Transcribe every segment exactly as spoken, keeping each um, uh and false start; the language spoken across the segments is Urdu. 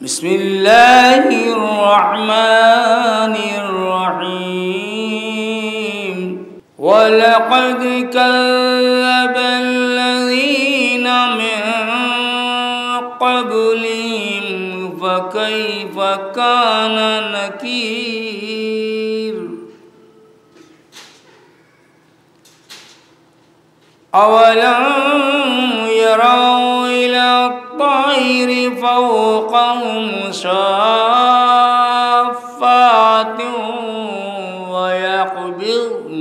بسم اللہ الرحمن الرحیم وَلَقَدْ كَذَّبَ الَّذِينَ مِن قَبْلِهِمْ فَكَيْفَ كَانَ نَكِيرِ أَوَلَمْ يَرَوْا إِلَى الطَّيْرِ فَوْقَهُمْ صَافَّاتٍ وَيَقْبِضْنَ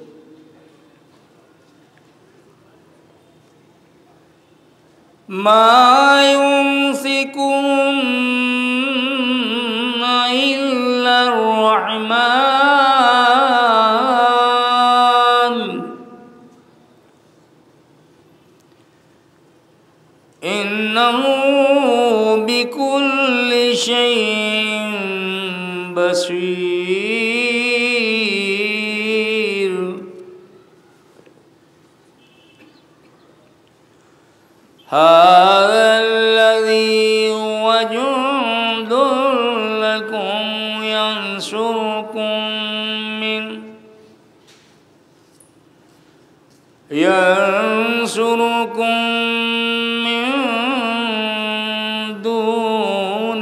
مَا يُمْسِكُهُنَّ إِلَّا الرَّحْمَنُ إِنَّهُ بِكُلِّ شَيْءٍ بَصِيرٌ هَذَا الَّذِي هُوَ جُندٌ لَكُمْ يَنْصُرُكُم مِّن يَنْصُرُكُم مِّن دُونِ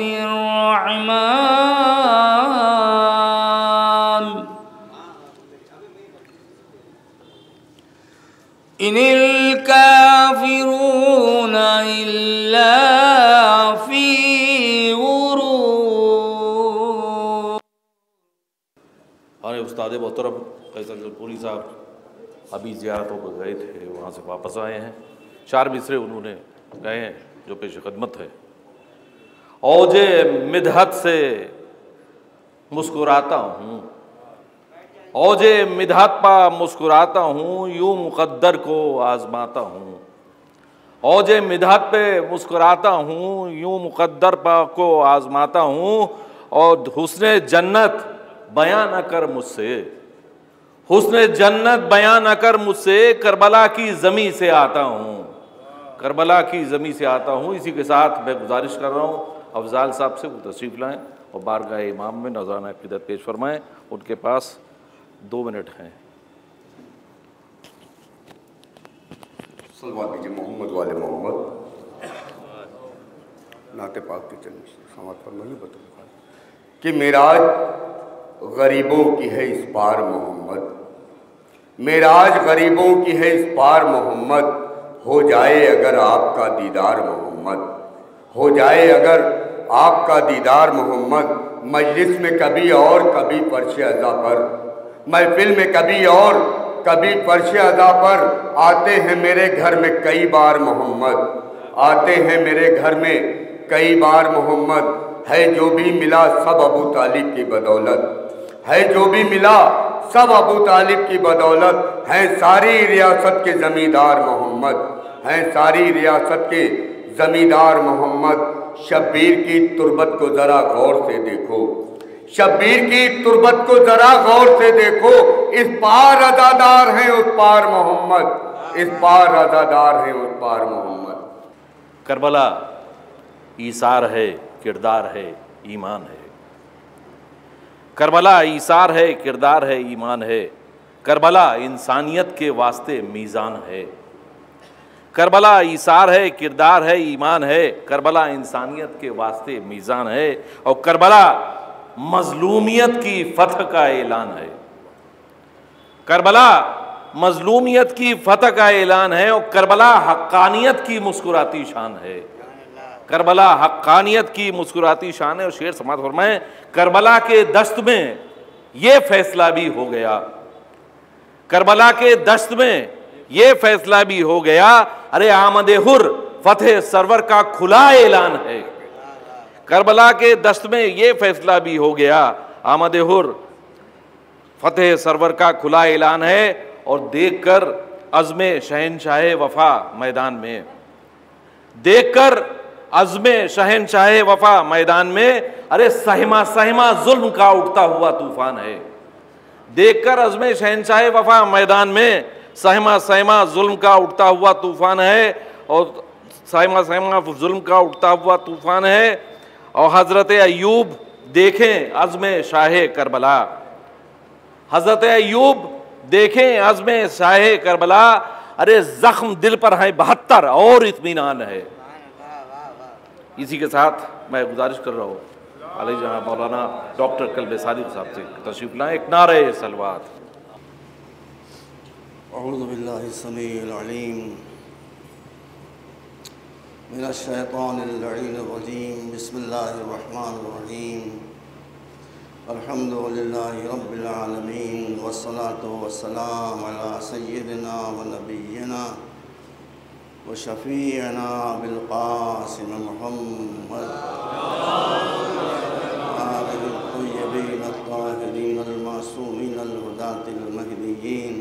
الرَّحْمَنِ إِنِ الْكَافِرُونَ إِلَّا فِي غُرُورٍ۔ ہمارے استاد محترم فیصل جلپوری صاحب ابھی زیارتوں پر گئے تھے، وہاں سے واپس آئے ہیں۔ چار مصرے انہوں نے گئے ہیں جو پیش خدمت ہے۔ اوج مدحت سے مسکراتا ہوں، اوج مدحت پا مسکراتا ہوں، یوں مقدر کو آزماتا ہوں۔ اوج مدحت پہ مسکراتا ہوں، یوں مقدر پا کو آزماتا ہوں، اور حسن جنت بیان نہ کر مجھ سے، حسن جنت بیان نہ کر مجھ سے، کربلا کی زمین سے آتا ہوں، کربلا کی زمین سے آتا ہوں۔ اسی کے ساتھ میں گزارش کر رہا ہوں افضال صاحب سے وہ تشریف لائیں اور بارگاہ امام میں نذرانہ عقیدت پیش فرمائیں۔ ان کے پاس دو منٹ ہیں۔ صلوات دیجیے محمد والے محمد۔ نعت پاک کی چند سماعت فرمائیے بتاؤ کہ معراج غریبوں کی ہے اس پار محمد، معراج غریبوں کی ہے اس پار محمد، ہو جائے اگر آپ کا دیدار محمد، ہو جائے اگر آپ کا دیدار محمد، مجلس میں کبھی اور کبھی فرش عزا پر، محفل میں کبھی اور کبھی فرش عزا پر، آتے ہیں میرے گھر میں کئی بار محمد، آتے ہیں میرے گھر میں کئی بار محمد، ہے جو بھی ملا سب ابو طالب کی بدولت، ہے جو بھی ملا سب ابو طالب کی بدولت، ہیں ساری ریاست کے زمیندار محمد، ہیں ساری ریاست کے زمیندار محمد۔ شبیر کی تربت کو ذرا غور سے دیکھو، شبیر کی تربت کو ذرا غور سے دیکھو، اس پار عزادار ہیں اس پار محمد، اس پار عزادار ہیں اس پار محمد۔ کربلا ایثار ہے، کردار ہے، ایمان ہے۔ کربلا ایثار ہے، کردار ہے، ایمان ہے۔ کربلا انسانیت کے واسطے میزان ہے۔ کربلا ایثار ہے، کردار ہے، ایمان ہے۔ کربلا انسانیت کے واسطے میزان ہے، اور کربلا مظلومیت کی فتح کا اعلان ہے۔ کربلا مظلومیت کی فتح کا اعلان ہے، اور کربلا حقانیت کی مسکراتی شان ہے۔ کربلا حقانیت کی مسکراتی شان ہے۔ اور شعر سماعت فرمائیں، کربلا کے دشت میں یہ فیصلہ بھی ہو گیا، کربلا کے دشت میں یہ فیصلہ بھی ہو گیا، ارے آمد حر فتح سرور کا کھلا اعلان ہے۔ کربلا کے دشت میں یہ فیصلہ بھی ہو گیا، آمد حر فتح سرور کا کھلا اعلان ہے۔ اور دیکھ کر عزم شہنشاہ وفا میدان میں، دیکھ کر عزم شہنشاہ وفا میدان میں، ارے سہما سہما ظلم کا اٹھتا ہوا طوفان ہے۔ دیکھ کر عزم شہنشاہ وفا میدان میں، سہما سہما ظلم کا اٹھتا ہوا طوفان ہے، اور سہما سہما ظلم کا اٹھتا ہوا طوفان ہے۔ اور حضرت ایوب دیکھیں عزم شاہ کربلا، حضرت ایوب دیکھیں عزم شاہ کربلا، ارے زخم دل پر ہیں بہتر اور اطمینان ہے۔ اسی کے ساتھ میں گزارش کر رہا ہوں علیہ جناب مولانا ڈاکٹر قلب صادق صاحب سے تشریف لائیں، ایک نعرہ صلوات۔ اعوذ باللہ السمیع العلیم من الشیطان اللعین الرجیم، بسم اللہ الرحمن الرحیم، الحمد للہ رب العالمین، والصلاة والسلام علی سیدنا و نبینا و شفیعنا بالقاسم محمد آلہ الطیبین الطاہرین المعصومین الہداة المہدیین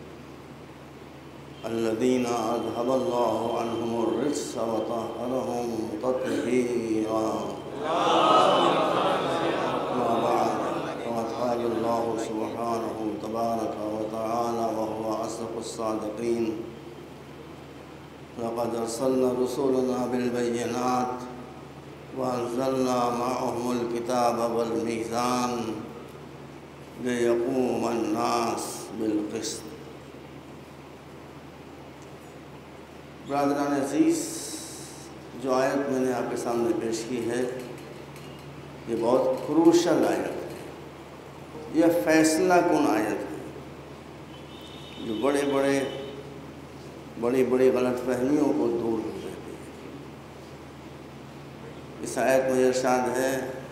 الذین اذهب اللہ عنہم الرجس وطہرہم تطہیرا۔ اما بعد فقد قال اللہ سبحانہ تبارک وتعالی وهو اصدق الصادقین، لقد ارسلنا رسولنا بالبینات وانزلنا معهم الکتاب والمیزان لیقوم الناس بالقسط۔ برادران عزیز، جو آیت میں نے آپ کے سامنے پیش کی ہے یہ بہت کروشل آیت ہے، یہ فیصلہ کن آیت ہے جو بڑے بڑے بڑی بڑی غلط فہمیوں کو دور کر دیتی ہے۔ اس آیت میں ارشاد ہے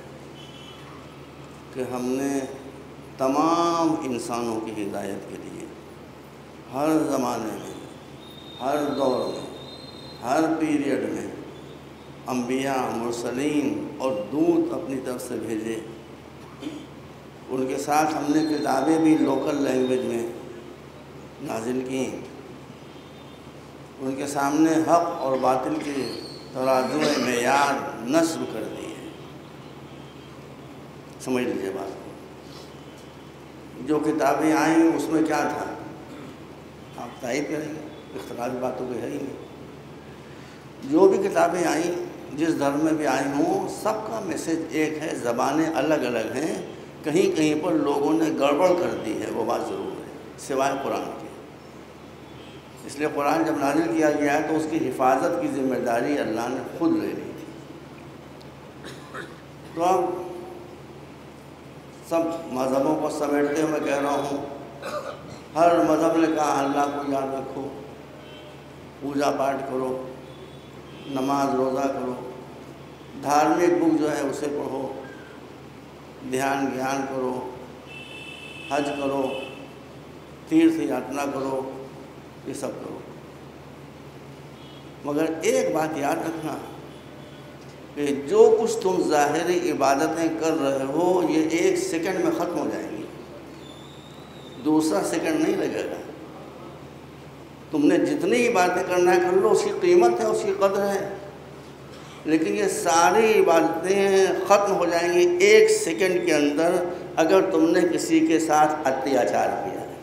کہ ہم نے تمام انسانوں کی ہدایت کے لیے ہر زمانے میں، ہر دور میں، ہر پیریڈ میں انبیاء، مرسلین اور دودت اپنی طرف سے بھیجے۔ ان کے ساتھ ہم نے کتابیں بھی لوکل لینگویج میں نازل کیں، ان کے سامنے حق اور باطل کی ترازو معیار نصب کر دیے۔ سمجھ لیجیے بات، جو کتابیں آئیں اس میں کیا تھا آپ تائید کریں گے، اختلافی باتوں کی ہے ہی نہیں۔ جو بھی کتابیں آئیں جس دھرم میں بھی آئی ہوں، سب کا میسج ایک ہے، زبانیں الگ الگ ہیں، کہیں کہیں پر لوگوں نے گڑبڑ کر دی ہے، وہ بات ضرور ہے، سوائے قرآن کی۔ اس لیے قرآن جب نازل کیا گیا ہے تو اس کی حفاظت کی ذمہ داری اللہ نے خود لے لی تھی۔ تو اب سب مذہبوں کو سمیٹتے ہوئے کہہ رہا ہوں، ہر مذہب نے کہا اللہ کو یاد رکھو، پوجا پاٹ کرو، نماز روزہ کرو، دھارمک بک جو ہے اسے پڑھو، دھیان گیان کرو، حج کرو، تیرتھ یاترا کرو، یہ سب کرو۔ مگر ایک بات یاد رکھنا کہ جو کچھ تم ظاہری عبادتیں کر رہے ہو یہ ایک سیکنڈ میں ختم ہو جائیں گی، دوسرا سیکنڈ نہیں لگے گا۔ تم نے جتنی عبادتیں کرنا ہے کر لو، اس کی قیمت ہے، اس کی قدر ہے، لیکن یہ ساری عبادتیں ختم ہو جائیں گی ایک سیکنڈ کے اندر اگر تم نے کسی کے ساتھ اتیاچار کیا ہے،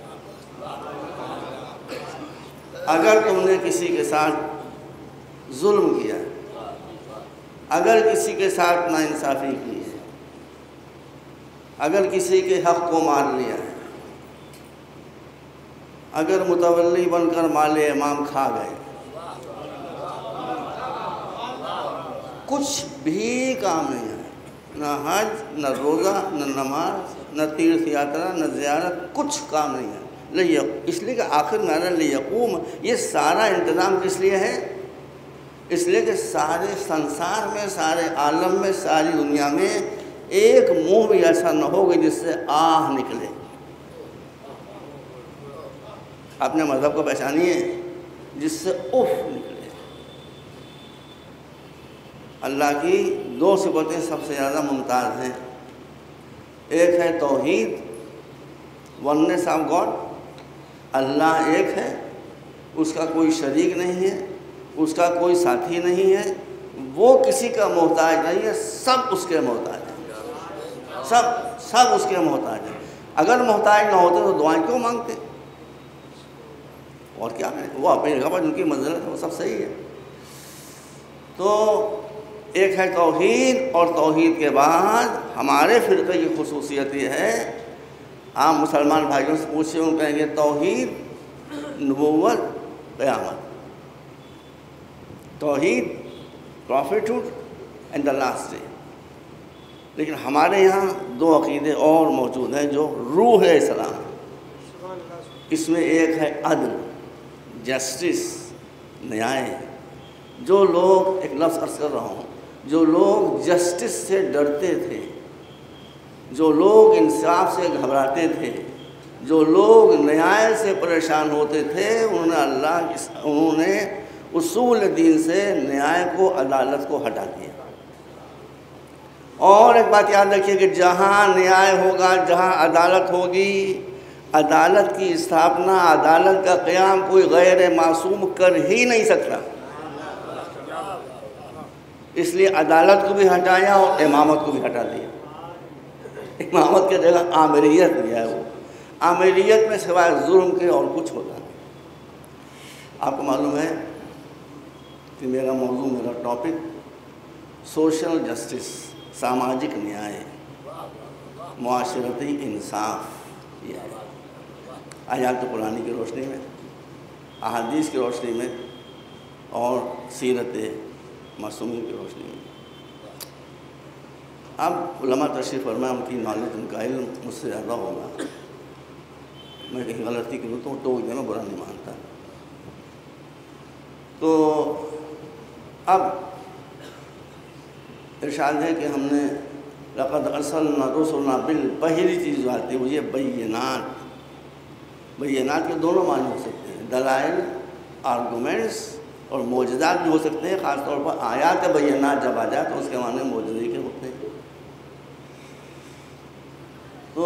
اگر تم نے کسی کے ساتھ ظلم کیا ہے، اگر کسی کے ساتھ ناانصافی کی ہے، اگر کسی کے حق کو مار لیا ہے، اگر متولی بن کر مال امام کھا گئے، کچھ بھی کام نہیں ہے، نہ حج، نہ روزہ، نہ نماز، نہ تیرتھ یاترا، نہ زیارت، کچھ کام نہیں ہے۔ اس لیے کہ آخر نعرہ لیقوم، یہ سارا انتظام کس لیے ہے؟ اس لیے کہ سارے سنسار میں، سارے عالم میں، ساری دنیا میں ایک منہ بھی ایسا نہ ہوگا جس سے آہ نکلے۔ اپنے مذہب کو پہچانیے جس سے اف نکلے۔ اللہ کی دو صفتیں سب سے زیادہ ممتاز ہیں، ایک ہے توحید، ونس آف گاڈ، اللہ ایک ہے، اس کا کوئی شریک نہیں ہے، اس کا کوئی ساتھی نہیں ہے، وہ کسی کا محتاج نہیں ہے، سب اس کے محتاج ہیں، سب سب اس کے محتاج ہیں۔ اگر محتاج نہ ہوتے تو دعائیں کیوں مانگتے؟ اور کیا کریں، وہ اپنی جگہ پر ان کی منزلت ہے، وہ سب صحیح ہے۔ تو ایک ہے توحید، اور توحید کے بعد ہمارے فرقے کی خصوصیت یہ ہے، عام مسلمان بھائیوں سے پوچھیں ان کہیں گے توحید، نبوت، قیامت، توحید، prophethood and the last day. لیکن ہمارے یہاں دو عقیدے اور موجود ہیں جو روح ہے اسلام، اس میں ایک ہے عدل، جسٹس، نیائے۔ جو لوگ، ایک لفظ عرض کر رہا ہوں، جو لوگ جسٹس سے ڈرتے تھے، جو لوگ انصاف سے گھبراتے تھے، جو لوگ نیائے سے پریشان ہوتے تھے، انہوں نے اللہ انہوں نے اصول دین سے نیائے کو، عدالت کو ہٹا دیا۔ اور ایک بات یاد رکھیے کہ جہاں نیائے ہوگا، جہاں عدالت ہوگی، عدالت کی استھاپنا، عدالت کا قیام کوئی غیر معصوم کر ہی نہیں سکتا۔ اس لیے عدالت کو بھی ہٹایا اور امامت کو بھی ہٹا دیا۔ امامت کے جگہ آمریت بھی ہے، وہ آمریت میں سوائے ظلم کے اور کچھ ہوتا نہیں۔ آپ کو معلوم ہے کہ میرا موضوع، میرا ٹاپک سوشل جسٹس، ساماجک نیائے، معاشرتی انصاف یہ ہے۔ آیات قرآنی کی روشنی میں، احادیث کی روشنی میں، اور سیرت معصومین کی روشنی میں۔ اب علماء تشریف فرمائے، ان کی نالج، ان کا علم مجھ سے زیادہ ہوگا، میں کہیں غلطی کروں تو تو میں برا نہیں مانتا۔ تو اب ارشاد ہے کہ ہم نے لقد ارسلنا رسلنا بال، پہلی چیز جو آتی ہے وہ یہ بینات۔ بینات کے دونوں معنی ہو سکتے ہیں، دلائل، آرگومنٹس، اور معجزات بھی ہو سکتے ہیں۔ خاص طور پر آیات بینات جب آ جائے تو اس کے معنی معجزے کے ہوتے ہیں۔ تو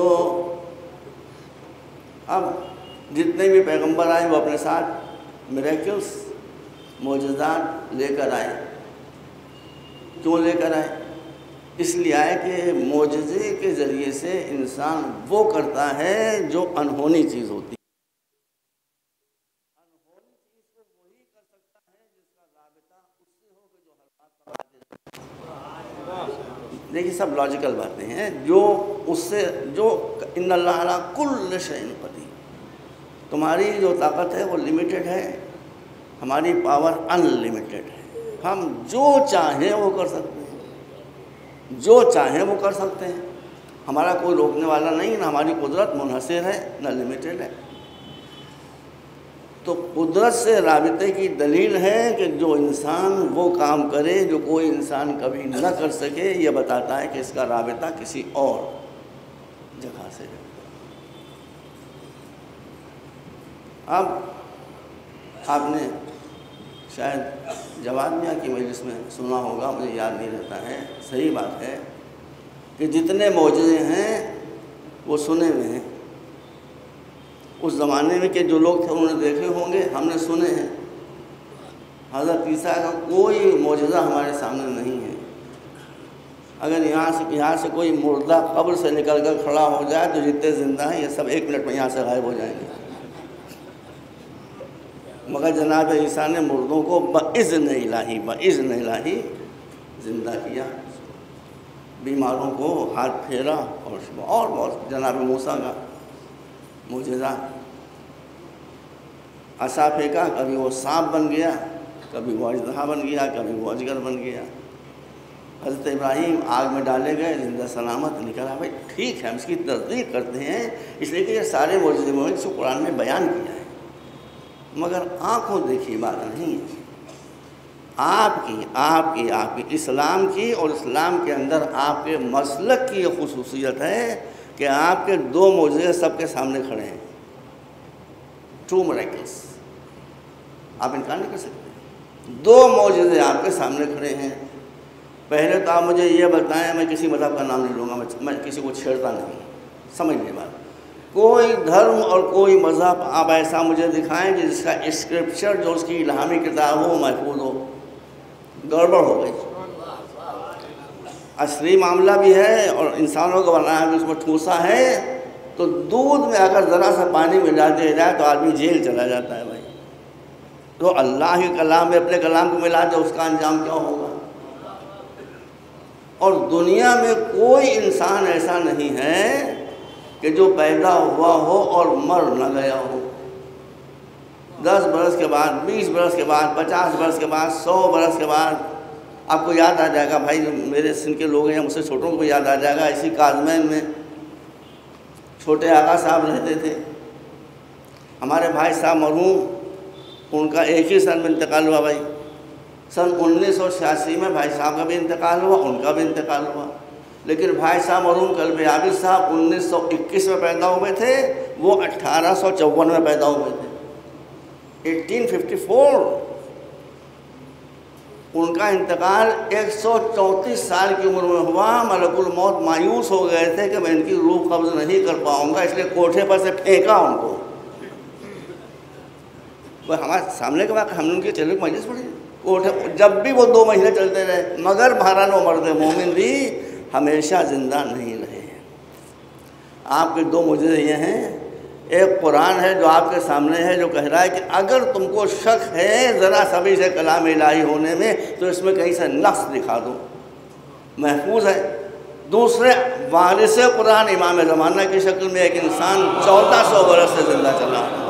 اب جتنے بھی پیغمبر آئے وہ اپنے ساتھ میریکلس، معجزات لے کر آئے۔ کیوں لے کر آئے؟ اس لیے آئے کہ معجزے کے ذریعے سے انسان وہ کرتا ہے جو انہونی چیز ہوتی ہے۔ دیکھیے سب لاجیکل باتیں ہیں، جو اس سے جو ان اللہ علی کل شیء قدیر، تمہاری جو طاقت ہے وہ لمیٹڈ ہے، ہماری پاور ان لمیٹڈ ہے۔ ہم جو چاہیں وہ کر سکتے ہیں، جو چاہیں وہ کر سکتے ہیں، ہمارا کوئی روکنے والا نہیں، نہ ہماری قدرت منحصر ہے نہ لمیٹڈ ہے۔ تو قدرت سے رابطے کی دلیل ہے کہ جو انسان وہ کام کرے جو کوئی انسان کبھی نہ کر سکے، یہ بتاتا ہے کہ اس کا رابطہ کسی اور جگہ سے ہے۔ اب آپ نے شاید جواد میاں کی مجلس میں سنا ہوگا، مجھے یاد نہیں رہتا ہے، صحیح بات ہے کہ جتنے معجزے ہیں وہ سنے ہوئے ہیں۔ اس زمانے میں کہ جو لوگ تھے انہوں نے دیکھے ہوں گے، ہم نے سنے ہیں۔ حضرت عیسیٰ کا کوئی معجزہ ہمارے سامنے نہیں ہے۔ اگر یہاں سے یہاں سے کوئی مردہ قبر سے نکل کر کھڑا ہو جائے تو جتنے زندہ ہیں یہ سب ایک منٹ میں یہاں سے غائب ہو جائیں گے۔ مگر جناب عیسیٰ نے مردوں کو بإذن الہی بإذن الہی زندہ کیا، بیماروں کو ہاتھ پھیرا، اور اور بہت جناب موسیٰ کا معجزہ، عصا پھینکا، کبھی وہ سانپ بن گیا، کبھی وہ اژدہا بن گیا، کبھی وہ اجگر بن گیا۔ حضرت ابراہیم آگ میں ڈالے گئے، زندہ سلامت نکلا۔ بھائی ٹھیک ہے، ہم اس کی تصدیق کرتے ہیں، اس لیے کہ یہ سارے معجزے موجود سے قرآن میں بیان کیا ہے، مگر آنکھوں دیکھی بات نہیں ہے۔ آپ کی آپ کی آپ کی اسلام کی، اور اسلام کے اندر آپ کے مسلک کی یہ خصوصیت ہے کہ آپ کے دو معجزے سب کے سامنے کھڑے ہیں، ٹرو میریکلس، آپ انکار نہیں کر سکتے۔ دو معجزے آپ کے سامنے کھڑے ہیں۔ پہلے تو آپ مجھے یہ بتائیں، میں کسی مذہب کا نام نہیں لوں گا، میں کسی کو چھیڑتا نہیں، سمجھ لیں بات۔ کوئی دھرم اور کوئی مذہب آپ ایسا مجھے دکھائیں جس کا اسکرپچر، جو اس کی الہامی کتاب ہو، محفوظ ہو۔ گڑبڑ ہو گئی۔ اصلی معاملہ بھی ہے اور انسانوں کو بنایا بھی اس میں ٹھوسا ہے، تو دودھ میں اگر ذرا سا پانی ملا دیا جائے تو آدمی جیل چلا جاتا ہے بھائی۔ تو اللہ کے کلام میں اپنے کلام کو ملا دے، اس کا انجام کیا ہوگا؟ اور دنیا میں کوئی انسان ایسا نہیں ہے کہ جو پیدا ہوا ہو اور مر نہ گیا ہو۔ دس برس کے بعد، بیس برس کے بعد، پچاس برس کے بعد، سو برس کے بعد آپ کو یاد آ جائے گا، بھائی میرے سن کے لوگ ہیں، مجھ سے چھوٹوں کو یاد آ جائے گا، اسی کاظمین میں چھوٹے آقا صاحب رہتے تھے۔ ہمارے بھائی صاحب مرحوم، ان کا ایک ہی سن میں انتقال ہوا بھائی، سن انیس سو چھیاسی میں بھائی صاحب کا بھی انتقال ہوا، ان کا بھی انتقال ہوا۔ لیکن بھائی صاحب مرحوم قلب عابد صاحب انیس سو اکیس میں پیدا ہوئے تھے، وہ اٹھارہ سو چون میں پیدا ہوئے تھے، اٹھارہ سو چون۔ ان کا انتقال ایک سو چونتیس سال کی عمر میں ہوا۔ ملک الموت مایوس ہو گئے تھے کہ میں ان کی روح قبض نہیں کر پاؤں گا، اس لیے کوٹھے پر سے پھینکا ان کو۔ وہ ہمارے سامنے کے بعد ہم نے ان کے چلے مجلس پڑھی، کوٹھے جب بھی وہ دو مہینے چلتے رہے، مگر بہرحال وہ مرد مومن بھی ہمیشہ زندہ نہیں رہے۔ آپ کے دو معجزے یہ ہیں، ایک قرآن ہے جو آپ کے سامنے ہے، جو کہہ رہا ہے کہ اگر تم کو شک ہے ذرا سبھی سے کلام الہی ہونے میں تو اس میں کہیں سے نقص دکھا دو، محفوظ ہے۔ دوسرے، وارث قرآن امام زمانہ کی شکل میں ایک انسان چودہ سو برس سے زندہ چلا ہے۔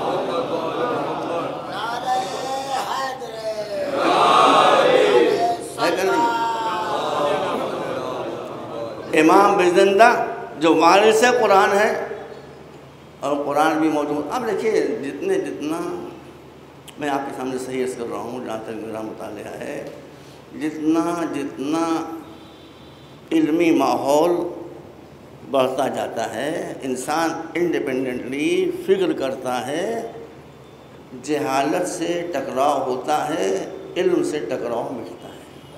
امام بھی زندہ جو وارث قرآن ہے، اور قرآن بھی موجود۔ اب دیکھیے، جتنے جتنا میں آپ کے سامنے صحیح عرض کر رہا ہوں جہاں تک میرا مطالعہ ہے، جتنا جتنا علمی ماحول بڑھتا جاتا ہے، انسان انڈیپینڈنٹلی فکر کرتا ہے، جہالت سے ٹکراؤ ہوتا ہے، علم سے ٹکراؤ ملتا ہے۔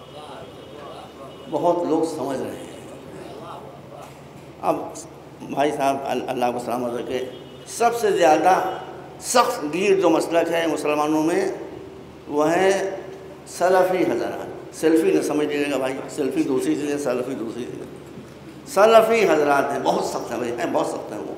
بہت لوگ سمجھ رہے ہیں۔ اب بھائی صاحب اللہ کو سلامت رکھے، سب سے زیادہ سخت گیر جو مسلک ہے مسلمانوں میں وہ ہے سلفی حضرات۔ سیلفی نہ سمجھ لیجیے گا بھائی، سیلفی دوسری چیز ہے، سلفی دوسری چیز ہے۔ سلفی حضرات ہیں، بہت سخت ہیں بھائی، ہیں بہت سخت ہیں وہ۔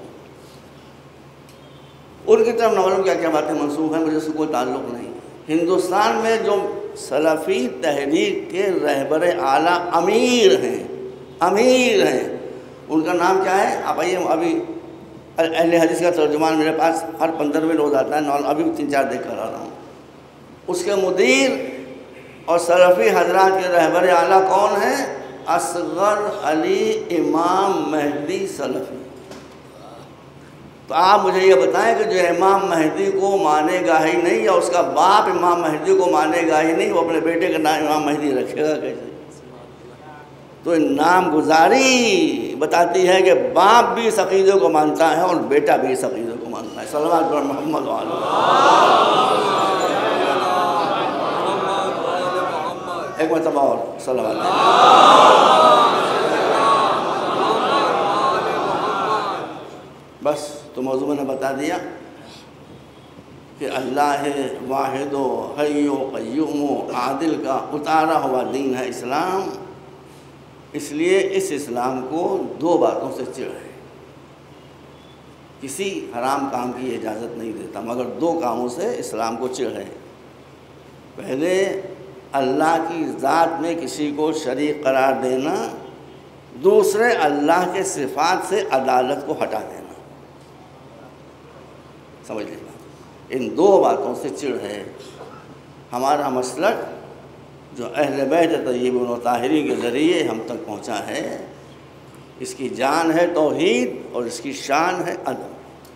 ان کی طرف نہ معلوم کیا کیا باتیں منسوخ ہیں، مجھے اس سے کوئی تعلق نہیں۔ ہندوستان میں جو سلفی تحریک کے رہبر اعلیٰ امیر ہیں، امیر ہیں، ان کا نام کیا ہے؟ آپ آئیے، ابھی اہل حدیث کا ترجمان میرے پاس ہر پندرہویں روز آتا ہے، ابھی تین چار دیکھ کر آ رہا ہوں۔ اس کے مدیر اور سلفی حضرات کے رہبر اعلیٰ کون ہیں؟ اصغر علی امام مہدی سلفی۔ تو آپ مجھے یہ بتائیں کہ جو امام مہدی کو مانے گا ہی نہیں، یا اس کا باپ امام مہدی کو مانے گا ہی نہیں، وہ اپنے بیٹے کا نام امام مہدی رکھے گا کیسے؟ تو نام گزاری بتاتی ہے کہ باپ بھی اس عقیدے کو مانتا ہے اور بیٹا بھی اس عقیدے کو مانتا ہے۔ صلوات پر محمد وعلیہ ایک مرتبہ اور صلوات۔ بس تو موضوع میں نے بتا دیا کہ اللہ واحد و حی و قیوم و عادل کا اتارا ہوا دین ہے اسلام۔ اس لیے اس اسلام کو دو باتوں سے چڑھ ہے، کسی حرام کام کی اجازت نہیں دیتا، مگر دو کاموں سے اسلام کو چڑھ ہے۔ پہلے اللہ کی ذات میں کسی کو شریک قرار دینا، دوسرے اللہ کے صفات سے عدالت کو ہٹا دینا۔ سمجھ لینا، ان دو باتوں سے چڑھ ہے۔ ہمارا مسلک جو اہل بیت طیبین و طاہرین کے ذریعے ہم تک پہنچا ہے، اس کی جان ہے توحید اور اس کی شان ہے عدل۔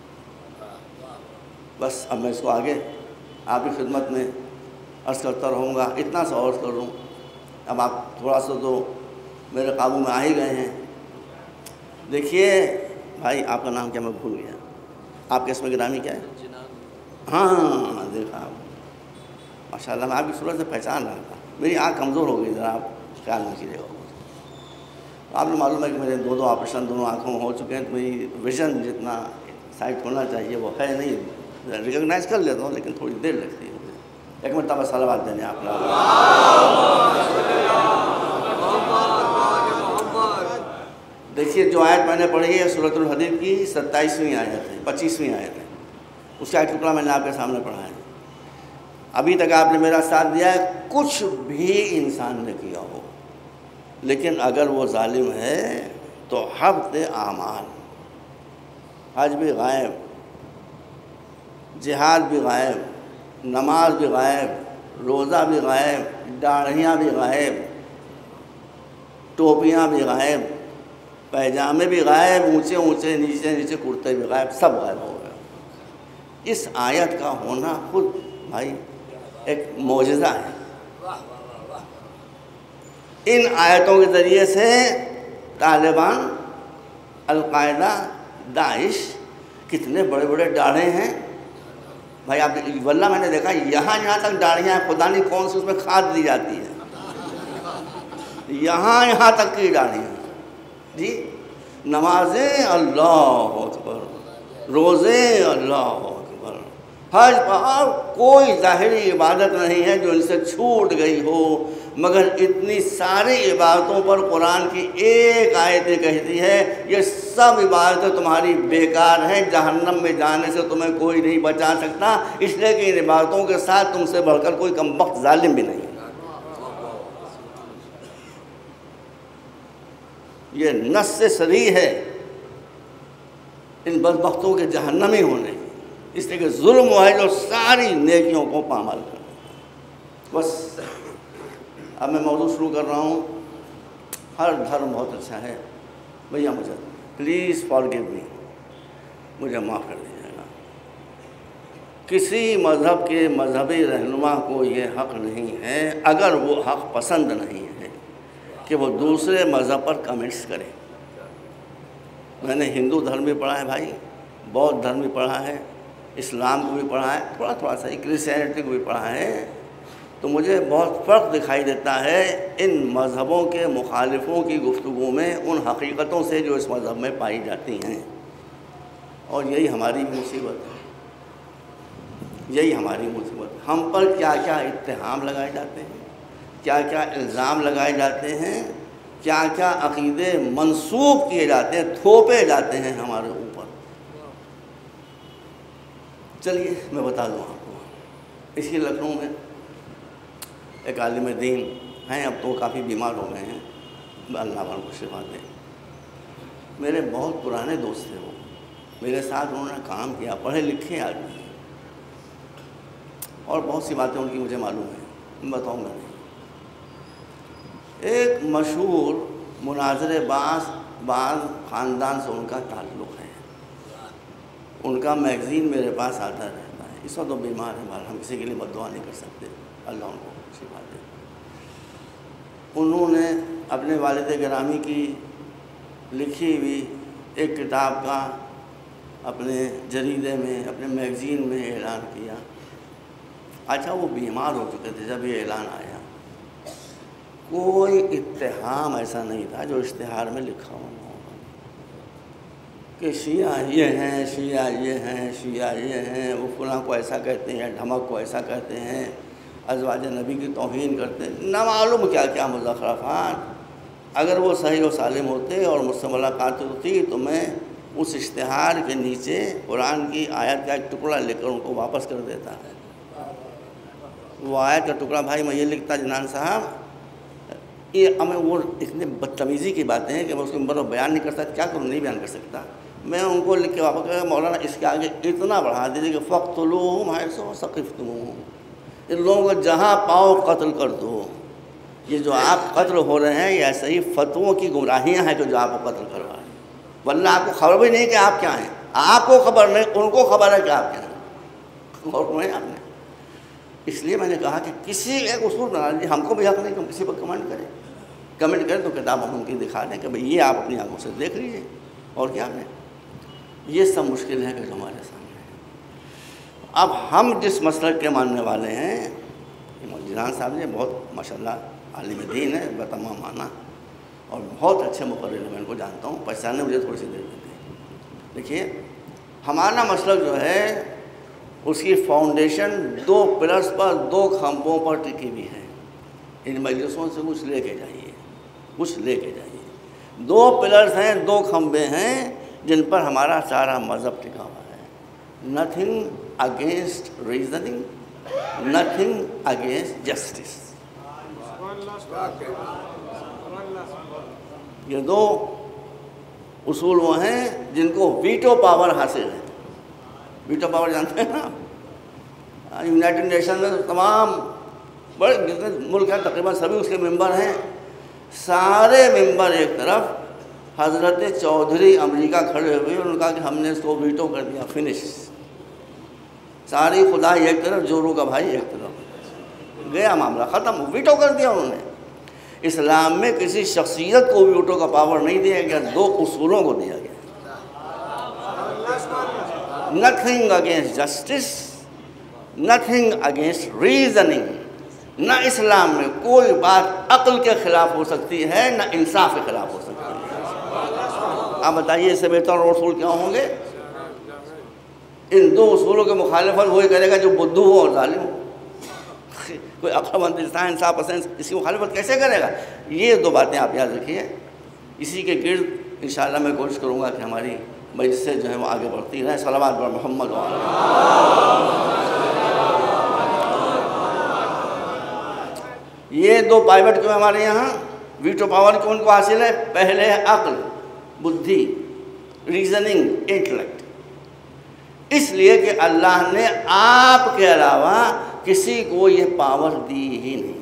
بس اب میں اس کو آگے آپ کی خدمت میں عرض کرتا رہوں گا، اتنا سا عرض کر لوں۔ اب آپ تھوڑا سا تو میرے قابو میں آ ہی گئے ہیں۔ دیکھیے بھائی، آپ کا نام کیا میں بھول گیا، آپ کے اسم گرامی کیا ہے؟ ہاں دیکھا آپ، ماشاء اللہ میں آپ کی صورت سے پہچان رہا تھا۔ میری آنکھ کمزور ہو گئی، ذرا آپ خیال نہ کیجیے گا۔ آپ نے معلوم ہے کہ میرے دو دو آپریشن دونوں آنکھوں میں ہو چکے ہیں، تو میری ویژن جتنا سائٹ ہونا چاہیے وہ ہے نہیں۔ ریکگنائز کر لیتا ہوں لیکن تھوڑی دیر لگتی ہے مجھے۔ ایک مرتبہ صلوات دینے آپ نے۔ دیکھیے جو آیت میں نے پڑھی ہے سورۃ الحدید کی ستائیسویں آیت ہے، پچیسویں آیت ہے، اس کا ایک ٹکڑا میں نے آپ کے سامنے پڑھا ہے۔ ابھی تک آپ نے میرا ساتھ دیا ہے، کچھ بھی انسان نے کیا ہو، لیکن اگر وہ ظالم ہے تو حبط اعمال، حج بھی غائب، جہاد بھی غائب، نماز بھی غائب، روزہ بھی غائب، داڑھیاں بھی غائب، ٹوپیاں بھی غائب، پیجامے بھی غائب، اونچے اونچے نیچے نیچے کرتے بھی غائب، سب غائب ہو گئے۔ اس آیت کا ہونا خود بھائی ایک معجزہ ہے۔ ان آیتوں کے ذریعے سے طالبان، القاعدہ، داعش کتنے بڑے بڑے داڑھے ہیں بھائی۔ آپ واللہ میں نے دیکھا یہاں یہاں تک داڑھیاں ہیں، خدا نہیں کون سی اس میں کھاد دی جاتی ہے، یہاں یہاں تک کی داڑھیاں جی۔ نمازیں اللہ اکبر، روزے اللہ اکبر، حج پر کوئی ظاہری عبادت نہیں ہے جو ان سے چھوٹ گئی ہو، مگر اتنی ساری عبادتوں پر قرآن کی ایک آیت کہتی ہے یہ سب عبادتیں تمہاری بیکار ہیں، جہنم میں جانے سے تمہیں کوئی نہیں بچا سکتا، اس لیے کہ ان عبادتوں کے ساتھ تم سے بڑھ کر کوئی کمبخت ظالم بھی نہیں۔ یہ نص سے صریح ہے ان بدبختوں کے جہنمی ہونے، اس لیے کہ ظلم ہے جو ساری نیکیوں کو پامال کر دیتا۔ بس اب میں موضوع شروع کر رہا ہوں۔ ہر دھرم بہت اچھا ہے بھیا، مجھے پلیز فارگیو می، مجھے معاف کر دیجیے گا۔ کسی مذہب کے مذہبی رہنما کو یہ حق نہیں ہے، اگر وہ حق پسند نہیں ہے، کہ وہ دوسرے مذہب پر کمنٹس کرے۔ میں نے ہندو دھرم بھی پڑھا ہے بھائی، بودھ دھرم بھی پڑھا ہے، اسلام کو بھی پڑھا ہے، تھوڑا تھوڑا سا کرسچینٹی کو بھی پڑھا ہے، تو مجھے بہت فرق دکھائی دیتا ہے ان مذہبوں کے مخالفوں کی گفتگو میں ان حقیقتوں سے جو اس مذہب میں پائی جاتی ہیں، اور یہی ہماری مصیبت ہے، یہی ہماری مصیبت۔ ہم پر کیا کیا اتہام لگائے جاتے ہیں، کیا کیا الزام لگائے جاتے ہیں، کیا کیا عقیدے منسوب کیے جاتے ہیں، تھوپے جاتے ہیں ہمارے اوپر۔ چلیے میں بتا دوں آپ کو، اسی لکھنؤ میں ایک عالم دین ہیں، اب تو کافی بیمار ہو گئے ہیں، اللہ ان کو شفا دے۔ میرے بہت پرانے دوست تھے، وہ میرے ساتھ انہوں نے کام کیا، پڑھے لکھے آدمی ہیں، اور بہت سی باتیں ان کی مجھے معلوم ہیں، میں بتاؤں گا نہیں۔ ایک مشہور مناظر باز بعض خاندان سے ان کا تعلق ہے، ان کا میگزین میرے پاس آتا رہتا ہے۔ اس وقت وہ بیمار ہے، بہر ہم کسی کے لیے بد دعا نہیں کر سکتے، اللہ ان کو شفا دے۔ انہوں نے اپنے والد گرامی کی لکھی ہوئی ایک کتاب کا اپنے جریدے میں، اپنے میگزین میں اعلان کیا۔ اچھا وہ بیمار ہو چکے تھے جب یہ اعلان آیا، کوئی اتہام ایسا نہیں تھا جو اشتہار میں لکھا ہوا ہو کہ شیعہ یہ ہیں، شیعہ یہ ہیں، شیعہ یہ ہیں، وہ فلاں کو ایسا کہتے ہیں، ڈھمک کو ایسا کہتے ہیں، ازواج نبی کی توہین کرتے ہیں، نہ معلوم کیا کیا مزخرفات۔ اگر وہ صحیح و سالم ہوتے اور مجھ سے ملاقات ہوتی تو میں اس اشتہار کے نیچے قرآن کی آیت کا ایک ٹکڑا لے کر ان کو واپس کر دیتا ہے۔ وہ آیت کا ٹکڑا بھائی میں یہ لکھتا، جنان صاحب یہ ہمیں وہ اتنے بدتمیزی کی باتیں ہیں کہ میں اس کے مطلب بیان نہیں کر سکتا، کیا کروں، نہیں بیان کر سکتا۔ میں ان کو لکھ کے واپس کر مولانا اس کے آگے اتنا بڑھا دیجیے کہ فَقْتُلُوهُمْ حَيْثُ ثَقِفْتُمُوهُمْ، ان لوگوں کو جہاں پاؤ قتل کر دو۔ یہ جو آپ قتل ہو رہے ہیں یہ ایسے ہی فتووں کی گمراہیاں ہیں جو آپ کو قتل کروا رہے ہیں، ورنہ آپ کو خبر بھی نہیں کہ آپ کیا ہیں، آپ کو خبر نہیں، ان کو خبر ہے کہ آپ کیا ہیں، اور ہوئے آپ نے۔ اس لیے میں نے کہا کہ کسی ایک اصول بنا لیجیے، ہم کو بھی حق نہیں کہ ہم کسی پر کمنٹ کریں، کمنٹ کریں تو کتاب ہم ان کی دکھا دیں کہ بھئی یہ آپ اپنی آنکھوں سے دیکھ لیجیے، اور کیا ہے۔ یہ سب مشکل ہے کہ جو ہمارے سامنے ہے۔ اب ہم جس مسلک کے ماننے والے ہیں، جنان صاحب نے بہت ماشاءاللہ عالم دین ہے بتمام معنی، اور بہت اچھے مقرر ہیں، میں ان کو جانتا ہوں، پہچاننے مجھے تھوڑی سی دیر دیتے ہیں۔ دیکھیے ہمارا مسلک جو ہے اس کی فاؤنڈیشن دو پلرز پر، دو کھمبوں پر ٹکی ہوئی ہے۔ ان مجلسوں سے کچھ لے کے جائیے، کچھ لے کے جائیے۔ دو پلرز ہیں، دو کھمبے ہیں جن پر ہمارا سارا مذہب ٹکا ہوا ہے۔ Nothing against reasoning, nothing against justice. یہ دو اصول وہ ہیں جن کو ویٹو پاور حاصل ہے. ویٹو پاور جانتے ہیں نا؟ یونائٹڈ نیشن میں تمام بڑے جتنے ملک ہیں تقریباً سبھی اس کے ممبر ہیں. سارے ممبر ایک طرف، حضرت چودھری امریکہ کھڑے ہوئے، انہوں نے کہا کہ ہم نے اس کو ویٹو کر دیا، فنش. ساری خدائی ایک طرف، جورو کا بھائی ایک طرف، گیا معاملہ ختم، ویٹو کر دیا انہوں نے. اسلام میں کسی شخصیت کو ویٹو کا پاور نہیں دیا گیا، دو اصولوں کو دیا گیا. Nothing against justice, nothing against reasoning. نہ اسلام میں کوئی بات عقل کے خلاف ہو سکتی ہے، نہ انصاف کے خلاف ہو سکتی ہے. آپ بتائیے اس سے بہتر اور اصول کیا ہوں گے؟ ان دو اصولوں کے مخالفت وہی کرے گا جو بدھو ہو اور ظالم ہو. کوئی عقل مند انسان، انصاف پسند اس کی مخالفت کیسے کرے گا؟ یہ دو باتیں آپ یاد رکھیے. اسی کے گرد انشاءاللہ میں کوشش کروں گا کہ ہماری مجلس سے جو ہے وہ آگے بڑھتی رہے. صلوات بر محمد و یہ دو پائیوٹ کیوں ہمارے یہاں؟ ویٹو پاور کیوں ان کو حاصل ہے؟ پہلے ہے عقل، بدھی، ریزننگ، انٹلیکٹ. اس لیے کہ اللہ نے آپ کے علاوہ کسی کو یہ پاور دی ہی نہیں.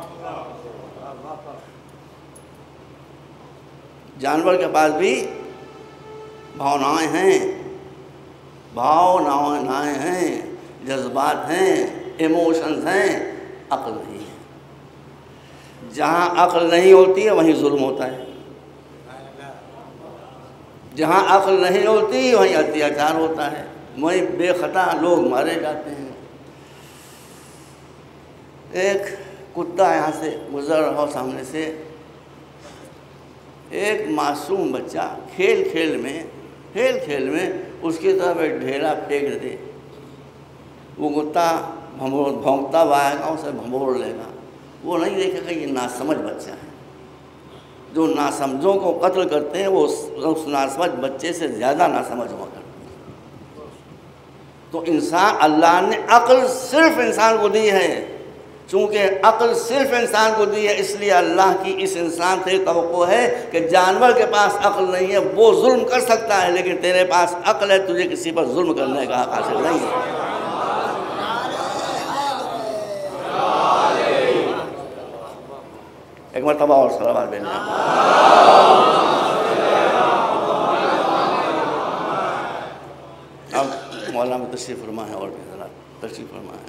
جانور کے پاس بھی بھاونائیں ہیں، بھاونائیں ہیں، جذبات ہیں، ایموشنز ہیں. عقل نہیں ہے. جہاں عقل نہیں ہوتی ہے وہیں ظلم ہوتا ہے، جہاں عقل نہیں ہوتی وہیں اتیاچار ہوتا ہے، وہیں بے خطا لوگ مارے جاتے ہیں. ایک کتا یہاں سے گزر رہا ہو سامنے سے، ایک معصوم بچہ کھیل کھیل میں کھیل کھیل میں اس کی طرف ایک ڈھیلا پھینک دے، وہ کتا بھونکتا ہوا آئے گا، اسے بھنبوڑ لے گا. وہ نہیں دیکھے گا یہ ناسمجھ بچہ ہے. جو ناسمجھوں کو قتل کرتے ہیں وہ اس ناسمجھ بچے سے زیادہ ناسمجھ ہوا کرتے ہیں. تو انسان، اللہ نے عقل صرف انسان کو دی ہے. چونکہ عقل صرف انسان کو دی ہے، اس لیے اللہ کی اس انسان سے توقع ہے کہ جانور کے پاس عقل نہیں ہے، وہ ظلم کر سکتا ہے، لیکن تیرے پاس عقل ہے، تجھے کسی پر ظلم کرنے کا حق حاصل نہیں ہے. ایک مرتبہ اور صلوات بھیجنا. اب مولانا میں تشریف فرما ہے اور بھی حضرات تشریف فرما ہے.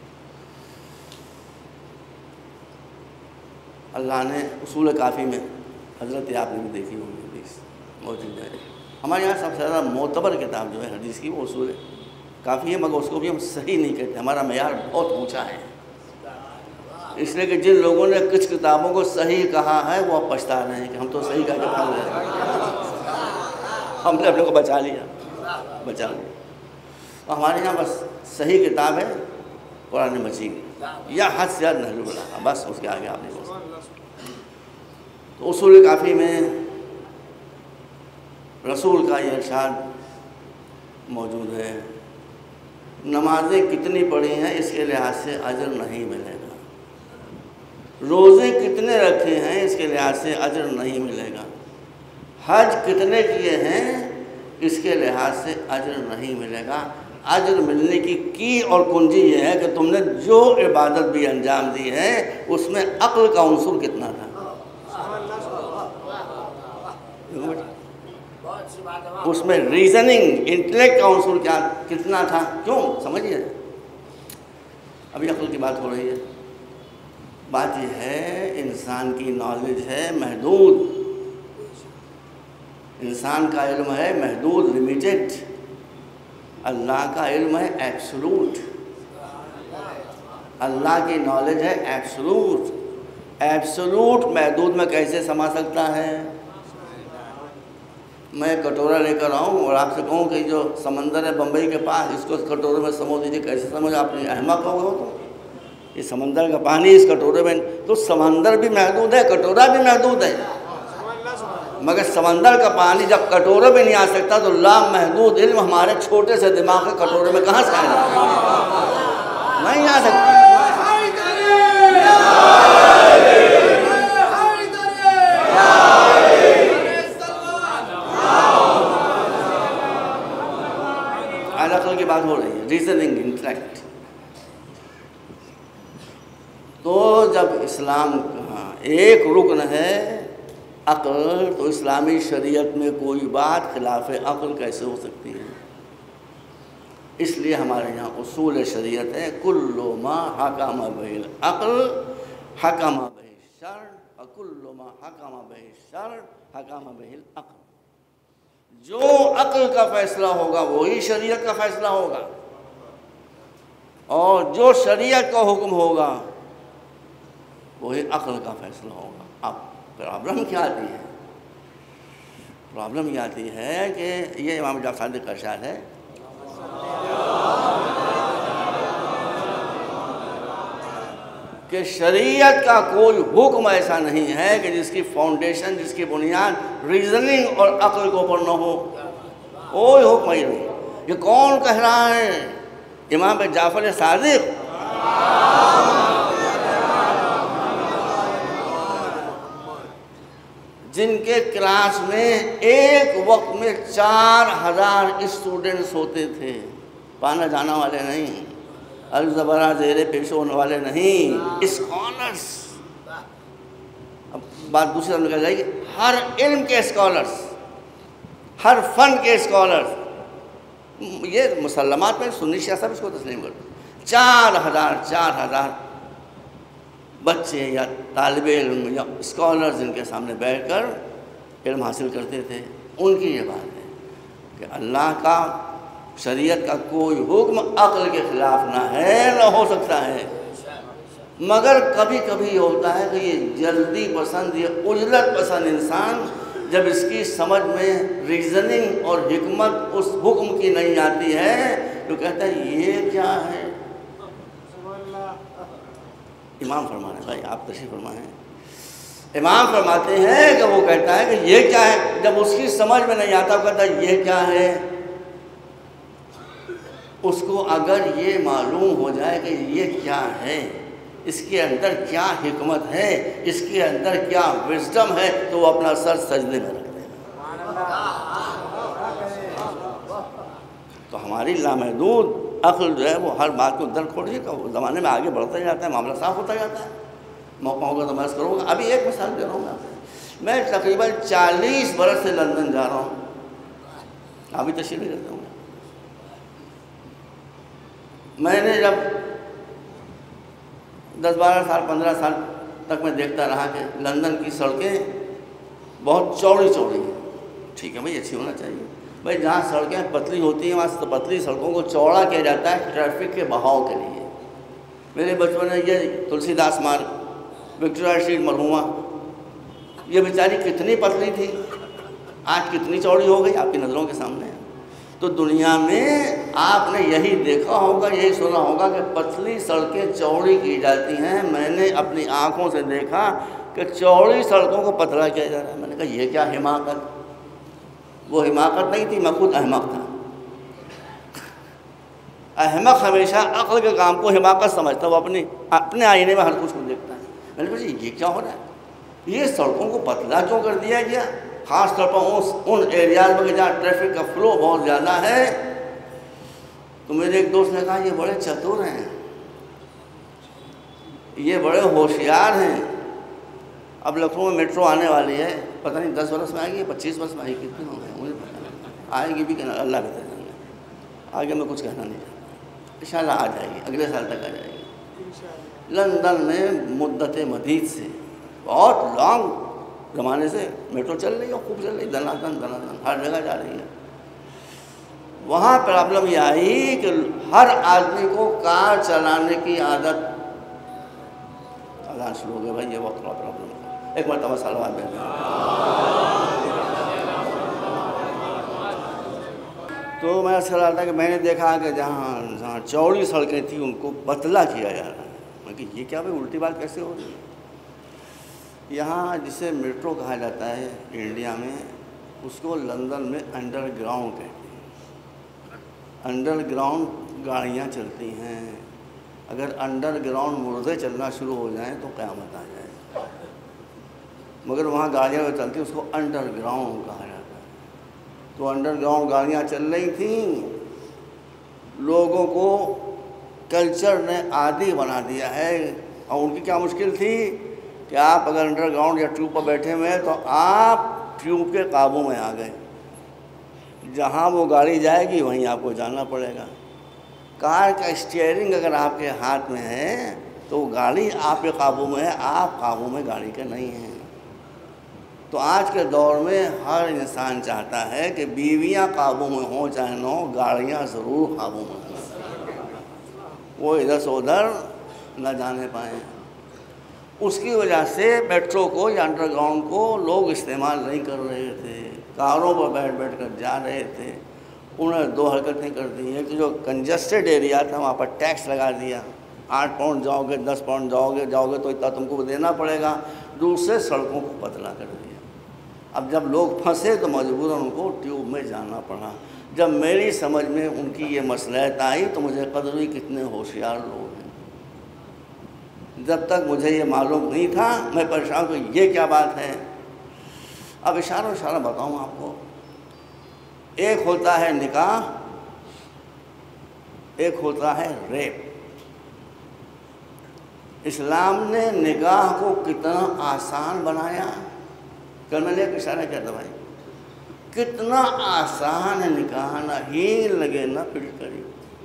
اللہ نے اصول کافی میں، حضرت آپ نے بھی دیکھی ہوگی حدیث موجود ہے. ہمارے یہاں سب سے زیادہ معتبر کتاب جو ہے حدیث کی وہ اصول کافی ہے، مگر اس کو بھی ہم صحیح نہیں کہتے. ہمارا معیار بہت اونچا ہے، اس لیے کہ جن لوگوں نے کچھ کتابوں کو صحیح کہا ہے وہ اب پچھتا رہے ہیں کہ ہم تو صحیح کہہ کے پھنس گئے، ہم نے اپنے کو بچا لیا بچا لیا. ہمارے یہاں بس صحیح کتاب ہے قرآن مجید یا حد سے زیادہ نہج البلاغہ، بس اس کے آگے آپ نہیں بول سکتے. تو اصول کافی میں رسول کا یہ ارشاد موجود ہے، نمازیں کتنی پڑھی ہیں اس کے لحاظ سے اجر نہیں ملے گا، روزے کتنے رکھے ہیں اس کے لحاظ سے اجر نہیں ملے گا، حج کتنے کیے ہیں اس کے لحاظ سے اجر نہیں ملے گا. اجر ملنے کی کی اور کنجی یہ ہے کہ تم نے جو عبادت بھی انجام دی ہے اس میں عقل کا عنصر کتنا تھا، اس میں ریزننگ، انٹلیکٹ کا عنصر کیا کتنا تھا. کیوں؟ سمجھیے، ابھی عقل کی بات ہو رہی ہے. بات یہ ہے انسان کی نالج ہے محدود، انسان کا علم ہے محدود، لمیٹڈ. اللہ کا علم ہے ایبسولوٹ، اللہ کی نالج ہے ایبسولوٹ. ایبسولوٹ محدود میں کیسے سما سکتا ہے؟ میں کٹورا لے کر آؤں اور آپ سے کہوں کہ جو سمندر ہے بمبئی کے پاس، اس کو اس کٹورے میں سمو دیجیے، کیسے سمجھ؟ آپ نے احمق ہو گئے تو یہ سمندر کا پانی اس کٹورے میں، تو سمندر بھی محدود ہے، کٹورا بھی محدود ہے. مگر سمندر کا پانی جب کٹورے میں نہیں آ سکتا تو لامحدود علم ہمارے چھوٹے سے دماغ کے کٹورے میں کہاں سے آئے گا؟ نہیں آ سکتا. Reasoning intellect. تو جب اسلام کا ایک رکن ہے عقل، تو اسلامی شریعت میں کوئی بات خلاف عقل کیسے ہو سکتی ہے؟ اس لیے ہمارے یہاں اصول شریعت ہے کل ما حکم بہ العقل حکم بہ الشرع وکل ما حکم بہ الشرع حکم بہ العقل. جو عقل کا فیصلہ ہوگا وہی شریعت کا فیصلہ ہوگا، اور جو شریعت کا حکم ہوگا وہی عقل کا فیصلہ ہوگا. اب پرابلم کیا آتی ہے؟ پرابلم یہ آتی ہے کہ یہ امام جعفر صادق کا ارشاد ہے کہ شریعت کا کوئی حکم ایسا نہیں ہے کہ جس کی فاؤنڈیشن، جس کی بنیاد ریزننگ اور عقل کے اوپر نہ ہو. کوئی حکم ہی نہیں. یہ کون کہہ رہا ہے؟ امام جعفر صادق. جن کے کلاس میں ایک وقت میں چار ہزار اسٹوڈنٹس ہوتے تھے، پانا جانا والے نہیں، الزبرہ زیر پیش ہونے والے نہیں، اسکالرس. اب بات دوسری طرف نکل جائے گی، ہر علم کے اسکالرس، ہر فن کے اسکالرس. یہ مسلمات میں سنی شیعہ سب اس کو تسلیم کرتے. چار ہزار چار ہزار بچے یا طالب علم یا اسکالر جن کے سامنے بیٹھ کر علم حاصل کرتے تھے. ان کی یہ بات ہے کہ اللہ کا شریعت کا کوئی حکم عقل کے خلاف نہ ہے، نہ ہو سکتا ہے. مگر کبھی کبھی یہ ہوتا ہے کہ یہ جلدی پسند، یہ عجلت پسند انسان جب اس کی سمجھ میں ریزننگ اور حکمت اس حکم کی نہیں آتی ہے تو کہتا ہے یہ کیا ہے. امام فرمانے ہیں، بھائی آپ تشریف فرمائیں. امام فرماتے ہیں کہ وہ کہتا ہے کہ یہ کیا ہے. جب اس کی سمجھ میں نہیں آتا وہ کہتا ہے یہ کیا ہے. اس کو اگر یہ معلوم ہو جائے کہ یہ کیا ہے، اس کے اندر کیا حکمت ہے، اس کے اندر کیا وزڈم ہے، تو وہ اپنا سر سجدے میں رکھ دے گا. تو ہماری لامحدود عقل جو ہے وہ ہر بات کو در کھوڑیے کا زمانے میں آگے بڑھتا جاتا ہے، معاملہ صاف ہوتا جاتا ہے. موقع ہوگا تو میں اس کروں گا. ابھی ایک مثال دے رہا ہوں میں میں تقریباً چالیس برس سے لندن جا رہا ہوں. ابھی تشریف لیتا ہوں. میں نے جب دس بارہ سال پندرہ سال تک میں دیکھتا رہا کہ لندن کی سڑکیں بہت چوڑی چوڑی ہیں. ٹھیک ہے بھائی، اچھی ہونا چاہیے. بھائی جہاں سڑکیں پتلی ہوتی ہیں وہاں سے پتلی سڑکوں کو چوڑا کیا جاتا ہے ٹریفک کے بہاؤ کے لیے. میرے بچپن میں یہ تلسی داس مارگ، وکٹوریہ اسٹریٹ مرحومہ، یہ بیچاری کتنی پتلی تھی، آج کتنی چوڑی ہو گئی آپ کی نظروں کے سامنے. تو دنیا میں آپ نے یہی دیکھا ہوگا، یہی سنا ہوگا کہ پتلی سڑکیں چوڑی کی جاتی ہیں. میں نے اپنی آنکھوں سے دیکھا کہ چوڑی سڑکوں کو پتلا کیا جا رہا ہے. میں نے کہا یہ کیا حماقت. وہ حماقت نہیں تھی، میں خود احمق تھا. احمق ہمیشہ عقل کے کام کو حماقت سمجھتا ہے. وہ اپنی اپنے آئینے میں ہر کچھ کو دیکھتا ہے. میں نے کہا جی یہ کیا ہو رہا ہے، یہ سڑکوں کو پتلا کیوں کر دیا گیا، خاص طور پر ان ایریاز میں جہاں ٹریفک کا فلو بہت زیادہ ہے. تو میرے ایک دوست نے کہا یہ بڑے چتور ہیں، یہ بڑے ہوشیار ہیں. اب لکھنؤ میں میٹرو آنے والی ہے، پتہ نہیں دس برس میں آئے گی، پچیس برس میں آئے گی، کتنے ہوں گے مجھے پتہ نہیں. آئے گی بھی کہ اللہ بہتر جانے گا. آگے میں کچھ کہنا نہیں چاہتا. انشاءاللہ آ جائے گی، اگلے سال تک آ جائے گی. لندن میں مدت مدید سے بہت لانگ زمانے سے میٹرو چل رہی ہے، خوب چل رہی ہے، دنا دن دنا دن ہر جگہ جا رہی ہے. وہاں پرابلم یہ آئی کہ ہر آدمی کو کار چلانے کی عادت. اذان شروع ہو گئے بھائی، یہ بہت بڑا پرابلم ہے. ایک مرتبہ سلوات دیں. تو میں ایسا رہا تھا کہ میں نے دیکھا کہ جہاں جہاں چوڑی سڑکیں تھیں ان کو پتلا کیا جا رہا ہے. میں کہ یہ کیا بھائی الٹی بات کیسے ہو رہی ہے. یہاں جسے میٹرو کہا جاتا ہے انڈیا میں، اس کو لندن میں انڈر گراؤنڈ کہتے ہیں. انڈر گراؤنڈ گاڑیاں چلتی ہیں. اگر انڈر گراؤنڈ مردے چلنا شروع ہو جائیں تو قیامت آ جائے. مگر وہاں گاڑیاں جو چلتی ہیں اس کو انڈر گراؤنڈ کہا جاتا ہے. تو انڈر گراؤنڈ گاڑیاں چل رہی تھیں. لوگوں کو کلچر نے عادی بنا دیا ہے. اور ان کی کیا مشکل تھی کہ آپ اگر انڈر گراؤنڈ یا ٹیوب پر بیٹھے ہوئے ہیں تو آپ ٹیوب کے قابو میں آ گئے. جہاں وہ گاڑی جائے گی وہیں آپ کو جانا پڑے گا. کار کا اسٹیئرنگ اگر آپ کے ہاتھ میں ہے تو گاڑی آپ کے قابو میں ہے, آپ قابو میں گاڑی کے نہیں ہیں. تو آج کے دور میں ہر انسان چاہتا ہے کہ بیویاں قابو میں ہوں چاہے نہ ہوں, گاڑیاں ضرور قابو میں ہوں, وہ ادھر سے ادھر نہ جانے پائیں. اس کی وجہ سے میٹرو کو یا انڈر گراؤنڈ کو لوگ استعمال نہیں کر رہے تھے, کاروں پر بیٹھ بیٹھ کر جا رہے تھے. انہوں نے دو حرکتیں کر دی ہیں کہ جو کنجسٹڈ ایریا تھا وہاں پر ٹیکس لگا دیا, آٹھ پاؤنڈ جاؤ گے, دس پاؤنڈ جاؤ گے جاؤ گے تو اتنا تم کو دینا پڑے گا. دوسرے سڑکوں کو پتلا کر دیا. اب جب لوگ پھنسے تو مجبوراً ان کو ٹیوب میں جانا پڑا. جب میری سمجھ میں ان کی یہ مصلحت آئی تو مجھے قدر ہوئی کتنے ہوشیار لوگ ہیں. جب تک مجھے یہ معلوم نہیں تھا میں پریشان کہ یہ کیا بات ہے. اب اشارہ اشارہ بتاؤں آپ کو. ایک ہوتا ہے نکاح, ایک ہوتا ہے ریپ. اسلام نے نکاح کو کتنا آسان بنایا. کل میں نے ایک اشارہ کیا تھا بھائی, کتنا آسان ہے نکاح, نہ ہین لگے نہ پٹ کری.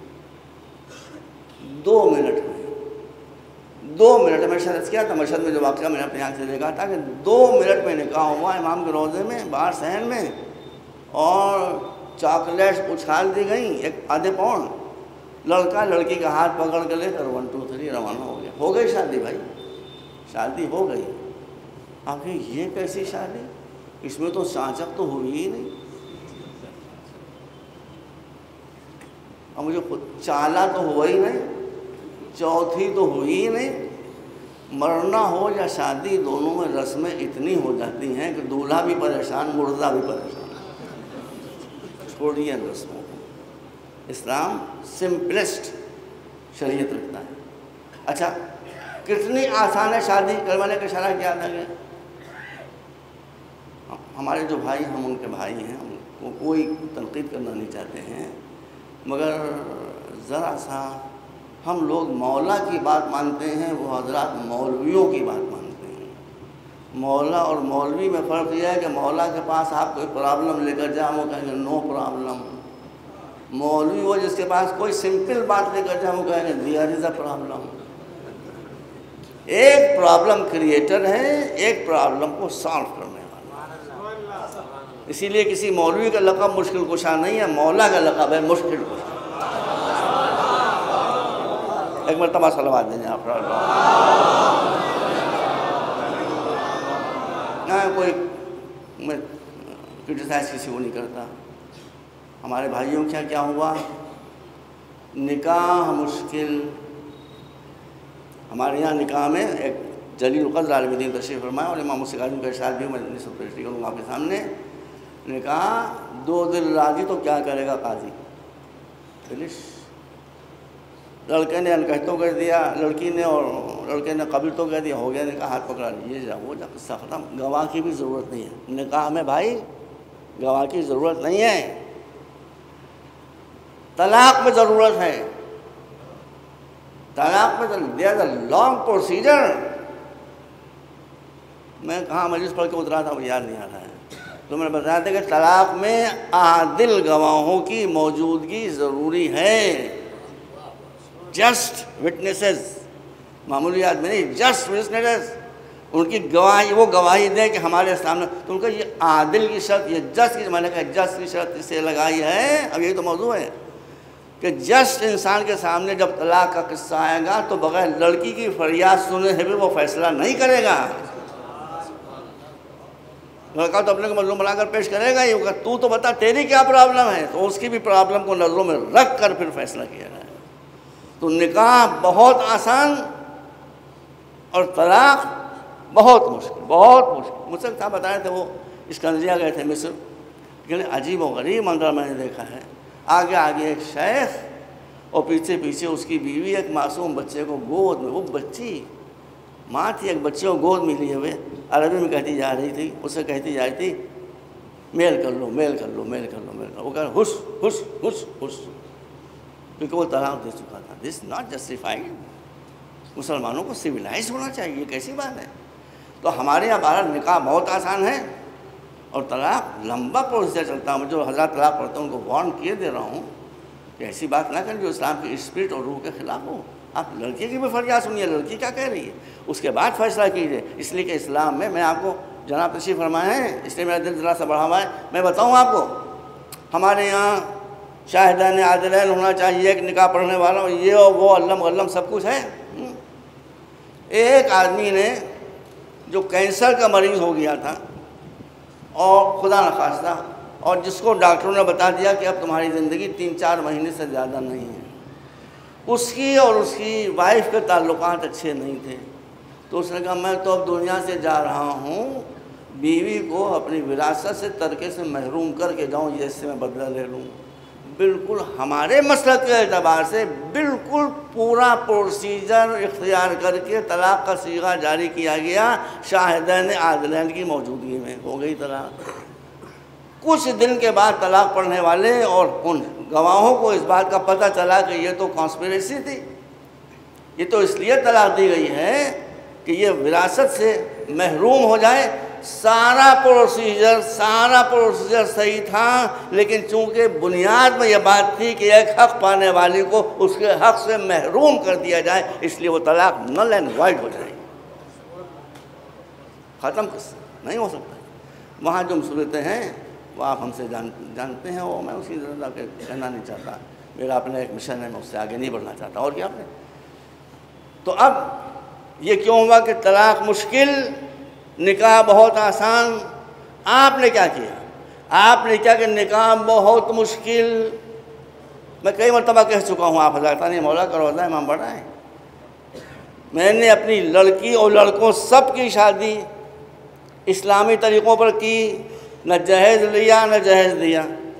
دو منٹ میں دو منٹ میں شرط کیا تھا مشہد میں جو واقعہ میں نے اپنی آنکھ سے دیکھا تھا کہ دو منٹ میں نکاح ہوا امام کے روضے میں باہر صحن میں, اور چاکلیٹس اچھال دی گئیں ایک آدھے پاؤنڈ. لڑکا لڑکی کا ہاتھ پکڑ کے لے کر ون ٹو تھری روانہ ہو گیا. ہو گئی شادی بھائی, شادی ہو گئی. آپ کہیں یہ کیسی شادی, اس میں تو چانچک تو ہوئی ہی نہیں. اور مجھے خود چالا تو ہوا ہی نہیں, چوتھی تو ہوئی ہی نہیں. مرنا ہو یا شادی دونوں میں رسمیں اتنی ہو جاتی ہیں کہ دولہا بھی پریشان, مردہ بھی پریشان. چھوڑیے رسموں کو, اسلام سمپلسٹ شریعت رکھتا ہے. اچھا کتنی آسان ہے شادی. کل میں نے ایک اشارہ کیا تھا کہ ہمارے جو بھائی, ہم ان کے بھائی ہیں, ہم کو کوئی تنقید کرنا نہیں چاہتے ہیں, مگر ذرا سا ہم لوگ مولا کی بات مانتے ہیں, وہ حضرات مولویوں کی بات مانتے ہیں. مولا اور مولوی میں فرق یہ ہے کہ مولا کے پاس آپ کوئی پرابلم لے کر جائیں وہ کہیں گے نو پرابلم. مولوی وہ جس کے پاس کوئی سمپل بات لے کر جائیں وہ کہیں گے دیئر از اے پرابلم. ایک پرابلم کریٹر ہے, ایک پرابلم کو سالو کرنے والا. اسی لیے کسی مولوی کا لقب مشکل کشا نہیں ہے, مولا کا لقب ہے مشکل کشا. ایک مرتبہ صلوات دیں آپ. نہ کوئی میں کرٹیسائز کسی کو نہیں کرتا. ہمارے بھائیوں کیا کیا ہوا, نکاح مشکل. ہمارے یہاں نکاح میں ایک جلیل القدر عالم دین تشریف فرمائے اور امام موسیقی اعظم کا ارشاد بھی میں نسبت پیش کروں گا آپ کے سامنے. نکاح دو دل راضی تو کیا کرے گا قاضی. فنش. لڑکے نے انکہتوں کر دیا, لڑکی نے, اور لڑکے نے قبول تو کہہ دیا, ہو گیا نکاح, ہاتھ پکڑا لیجیے جا وہ جا قصہ ختم. گواہ کی بھی ضرورت نہیں ہے نکاح میں بھائی, گواہ کی ضرورت نہیں ہے. طلاق میں ضرورت ہے. طلاق میں دیر اے لانگ پروسیجر. میں کہاں مجلس پڑھ کے اترا تھا وہ یاد نہیں آ رہا ہے, تو میں نے بتایا تھا کہ طلاق میں عادل گواہوں کی موجودگی ضروری ہے. جسٹ وٹنسز, معمولی آدمی نہیں, جسٹ وٹنسز. ان کی گواہی, وہ گواہی دیں کہ ہمارے سامنے. تو ان کا یہ عادل کی شرط, یہ جسٹ کی, میں نے کہا جسٹ کی شرط اس سے لگائی ہے. اب یہی تو موضوع ہے کہ جسٹ انسان کے سامنے جب طلاق کا قصہ آئے گا تو بغیر لڑکی کی فریاد سنے ہوئے وہ فیصلہ نہیں کرے گا. لڑکا تو اپنے کو مظلوم بنا کر پیش کرے گا, یہ ہوگا تو تو بتا تیری کیا پرابلم ہے, تو اس کی بھی پرابلم کو نظروں میں رکھ کر پھر فیصلہ کیا جائے. تو نکاح بہت آسان اور طلاق بہت مشکل, بہت مشکل. مجھ سے کیا بتائے تھے, وہ اسکندریہ گئے تھے مصر, لیکن عجیب و غریب منظر میں نے دیکھا ہے. آگے آگے ایک شیخ اور پیچھے پیچھے اس کی بیوی ایک معصوم بچے کو گود میں, وہ بچی ماں تھی, ایک بچے کو گود میں لیے ہوئے عربی میں کہتی جا رہی تھی, اسے کہتی جا رہی تھی میل کر لو, میل کر لو, میل کر لو, میل کر لو. وہ کہہ رہا ہش ہش ہش ہش. کیونکہ وہ طلاق دے چکا تھا. This not justified. مسلمانوں کو سویلائز ہونا چاہیے، یہ کیسی بات ہے؟ تو ہمارے یہاں بہرحال نکاح بہت آسان ہے اور طلاق لمبا پروسیجر چلتا ہے. جو حضرات طلاق پڑھتے ہیں ان کو وارن کیے دے رہا ہوں کہ ایسی بات نہ کریں جو اسلام کی اسپرٹ اور روح کے خلاف ہو. آپ لڑکی کی بھی فریاد سنیے، لڑکی کیا کہہ رہی ہے، اس کے بعد فیصلہ کیجیے. اس لیے کہ اسلام میں، میں آپ کو جناب تشریف فرمائے ہیں اس لیے میرا دل ذرا سا بڑھا ہوا ہے، میں بتاؤں آپ کو. ہمارے یہاں شاہدین عادلین ہونا چاہیے، ایک نکاح پڑھنے والا، یہ اور وہ علم علم سب کچھ ہے. ایک آدمی نے جو کینسر کا مریض ہو گیا تھا اور خدا نخواستہ، اور جس کو ڈاکٹروں نے بتا دیا کہ اب تمہاری زندگی تین چار مہینے سے زیادہ نہیں ہے، اس کی اور اس کی وائف کے تعلقات اچھے نہیں تھے. تو اس نے کہا میں تو اب دنیا سے جا رہا ہوں، بیوی کو اپنی وراثت سے ترکے سے محروم کر کے جاؤں، یہ اس سے میں بدلہ لے لوں. بالکل ہمارے مسلک کے اعتبار سے بالکل پورا پروسیجر اختیار کر کے طلاق کا صیغہ جاری کیا گیا. شاہدین عادلین کی موجودگی میں ہو گئی طلاق. کچھ دن کے بعد طلاق پڑھنے والے اور ان گواہوں کو اس بات کا پتہ چلا کہ یہ تو کانسپریسی تھی، یہ تو اس لیے طلاق دی گئی ہے کہ یہ وراثت سے محروم ہو جائے. سارا پروسیجر سارا پروسیجر صحیح تھا، لیکن چونکہ بنیاد میں یہ بات تھی کہ ایک حق پانے والی کو اس کے حق سے محروم کر دیا جائے، اس لیے وہ طلاق نل اینڈ وائڈ ہو جائے. ختم نہیں ہو سکتا. وہاں جو صورتیں ہیں وہ آپ ہم سے جان جانتے ہیں، وہ میں اسی طرح کے کہنا نہیں چاہتا. میرا اپنا ایک مشن ہے، میں اس سے آگے نہیں بڑھنا چاہتا. اور کیا آپ نے تو اب یہ کیوں ہوا کہ طلاق مشکل، نکاح بہت آسان؟ آپ نے کیا کیا؟ آپ نے کیا کہ نکاح بہت مشکل. میں کئی مرتبہ کہہ چکا ہوں، آپ حضرت نے مولا کا روضہ امام بڑا ہے، میں نے اپنی لڑکی اور لڑکوں سب کی شادی اسلامی طریقوں پر کی، نہ جہیز لیا نہ جہیز دیا.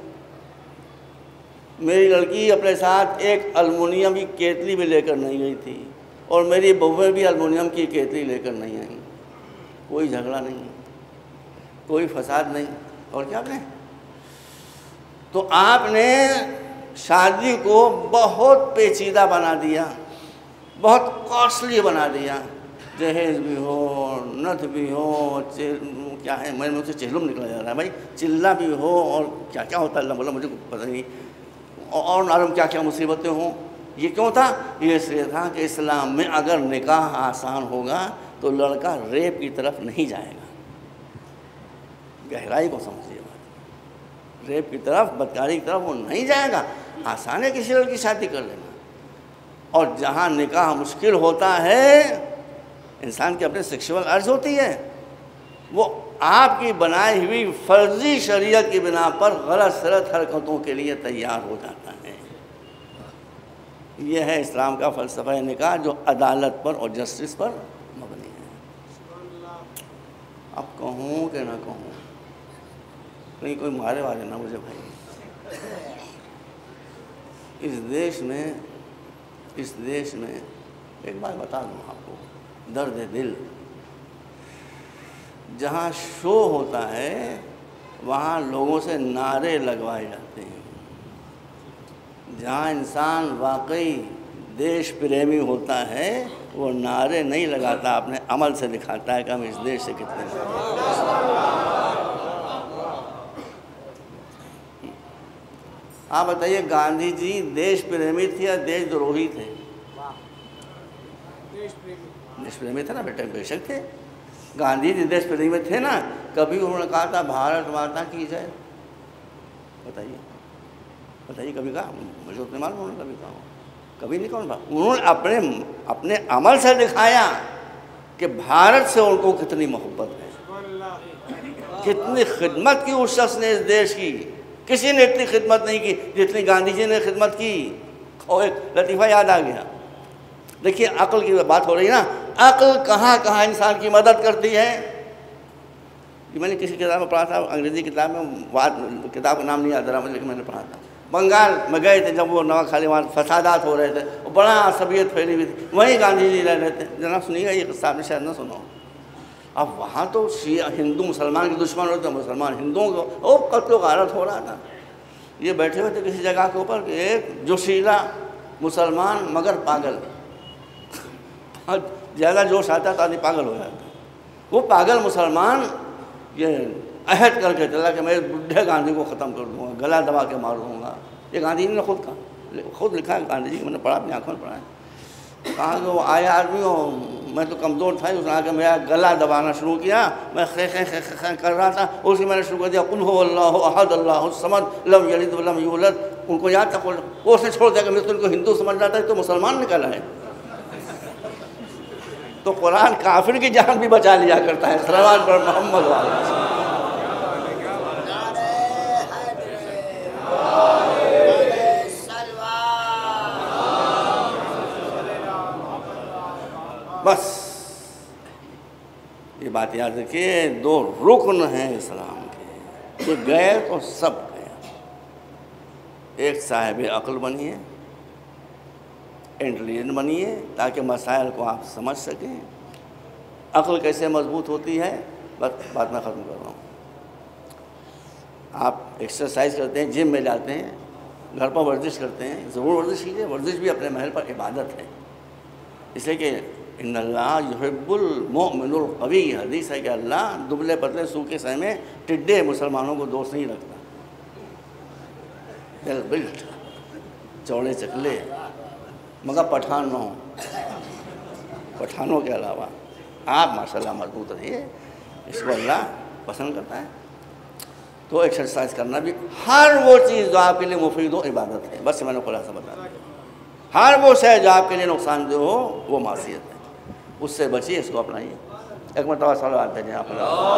میری لڑکی اپنے ساتھ ایک المونیم کی کیتلی بھی لے کر نہیں گئی تھی، اور میری بہویں بھی المونیم کی کیتلی لے کر نہیں آئیں. کوئی جھگڑا نہیں، کوئی فساد نہیں. اور کیا آپ نے تو آپ نے شادی کو بہت پیچیدہ بنا دیا، بہت کاسٹلی بنا دیا. جہیز بھی ہو، نتھ بھی ہو، کیا ہے میں مجھ سے چہلم نکلا جا رہا ہے بھائی، چلہ بھی ہو، اور کیا کیا ہوتا ہے اللہ بولا مجھے پتہ نہیں، اور معلوم کیا کیا مصیبتیں ہوں. یہ کیوں تھا؟ یہ اس لیے تھا کہ اسلام میں اگر نکاح آسان ہوگا تو لڑکا ریپ کی طرف نہیں جائے گا. گہرائی کو سمجھیے بات، ریپ کی طرف، بدکاری کی طرف وہ نہیں جائے گا. آسان ہے کسی لڑکی شادی کر لینا. اور جہاں نکاح مشکل ہوتا ہے، انسان کی اپنے سیکشول ارج ہوتی ہے، وہ آپ کی بنائی ہوئی فرضی شریعت کی بنا پر غلط سلط حرکتوں کے لیے تیار ہو جاتا ہے. یہ ہے اسلام کا فلسفہ نکاح، جو عدالت پر اور جسٹس پر مبنی ہے. اب کہوں کہ نہ کہوں، کہیں کوئی مارے والے نہ مجھے بھائی. اس دیش میں اس دیش میں ایک بات بتا دوں آپ کو، درد دل، جہاں شو ہوتا ہے وہاں لوگوں سے نعرے لگوائے جاتے ہیں. جہاں انسان واقعی دیش پریمی ہوتا ہے وہ نعرے نہیں لگاتا، اپنے عمل سے دکھاتا ہے کہ ہم اس دیش سے کتنے آپ بتائیے گاندھی جی دیش پریمی تھے یا دیش دروہی تھے؟ دیش پریمی تھے نا بیٹا، بے شک تھے. گاندھی جی دیش پریمی تھے نا. کبھی انہوں نے کہا تھا بھارت ماتا کی جائے؟ بتائیے بتائیے کبھی کہا؟ مجھے اتنے معلوم انہوں نے کبھی کہا؟ کبھی نہیں کہا. انہوں نے اپنے اپنے عمل سے دکھایا کہ بھارت سے ان کو کتنی محبت ہے، کتنی خدمت کی اس شخص نے اس دیش کی. کسی نے اتنی خدمت نہیں کی جتنی گاندھی جی نے خدمت کی. اور ایک لطیفہ یاد آ گیا. دیکھیے عقل کی بات ہو رہی ہے نا، عقل کہاں کہاں انسان کی مدد کرتی ہے. میں نے کسی کتاب میں پڑھا تھا، انگریزی کتاب میں، کتاب کا نام نہیں یاد رہا مجھے، لیکن میں نے پڑھا تھا. بنگال میں گئے تھے جب وہ نوا خالی وہاں فسادات ہو رہے تھے، بڑا عصبیت پھیلی ہوئی تھی، وہیں گاندھی جی رہ رہے تھے. جناب سنیے گا یہ قصہ، آپ نے شاید نہ سنا ہو. اب وہاں تو شیعہ ہندو مسلمان کے دشمن ہوتے ہیں، مسلمان ہندوؤں کو او قتل و غارت ہو رہا تھا. یہ بیٹھے ہوئے تھے کسی جگہ کے اوپر، ایک جوشیلا مسلمان مگر پاگل، زیادہ جوش آتا تو آدمی پاگل ہو جاتا. وہ پاگل مسلمان یہ عہد کر کے چلا کہ میں بڈھے گاندھی کو ختم کر دوں گا، گلا دبا کے مار دوں گا. یہ گاندھی نے خود کہا، خود لکھا ہے گاندھی جی، میں نے پڑھا، اپنی آنکھوں میں پڑھا ہے. کہا کہ وہ آیا آدمی ہو، میں تو کمزور تھا، اس نے آ کے میرا گلا دبانا شروع کیا، میں خے خے خے خے کر رہا تھا، اسی میں نے شروع کر دیا قل هو اللہ احد اللہ الصمد لم یلد ولم یولد. ان کو یاد تھا، وہ اس نے چھوڑ دیا کہ میں تو ان کو ہندو سمجھ رہا تھا، تو مسلمان نکلا ہے. تو قرآن کافر کی جان بھی بچا لیا کرتا ہے. صلوات پر محمد والا. بس یہ بات یاد رکھیے، دو رکن ہیں اسلام کے، یہ گئے تو سب گئے. ایک صاحب عقل بنیے، انٹیلیجنٹ بنیے تاکہ مسائل کو آپ سمجھ سکیں. عقل کیسے مضبوط ہوتی ہے، بس بات میں ختم کر رہا ہوں. آپ ایکسرسائز کرتے ہیں، جم میں جاتے ہیں، گھر پر ورزش کرتے ہیں، ضرور ورزش کیجیے. ورزش بھی اپنے محل پر عبادت ہے، اس لیے کہ ان اللہ یحب المؤمن القوی. حدیث ہے کہ اللہ دبلے پتلے سوکھے سہمے ٹڈے مسلمانوں کو دوست نہیں رکھتا. ویل بلٹ، چوڑے چکلے، مگر پٹھان نہ ہوں. پٹھانوں کے علاوہ آپ ماشاءاللہ مضبوط رہیے، اس کو اللہ پسند کرتا ہے. تو ایکسرسائز کرنا بھی، ہر وہ چیز جو آپ کے لیے مفید ہو عبادت ہے. بس میں نے خلاصہ بتا دیا. ہر وہ شے جو آپ کے لیے نقصان دہ ہو وہ معصیت ہے، اس سے بچیے، اس کو اپنائیے. ایک مرتبہ صلوات بھیجیں آپ.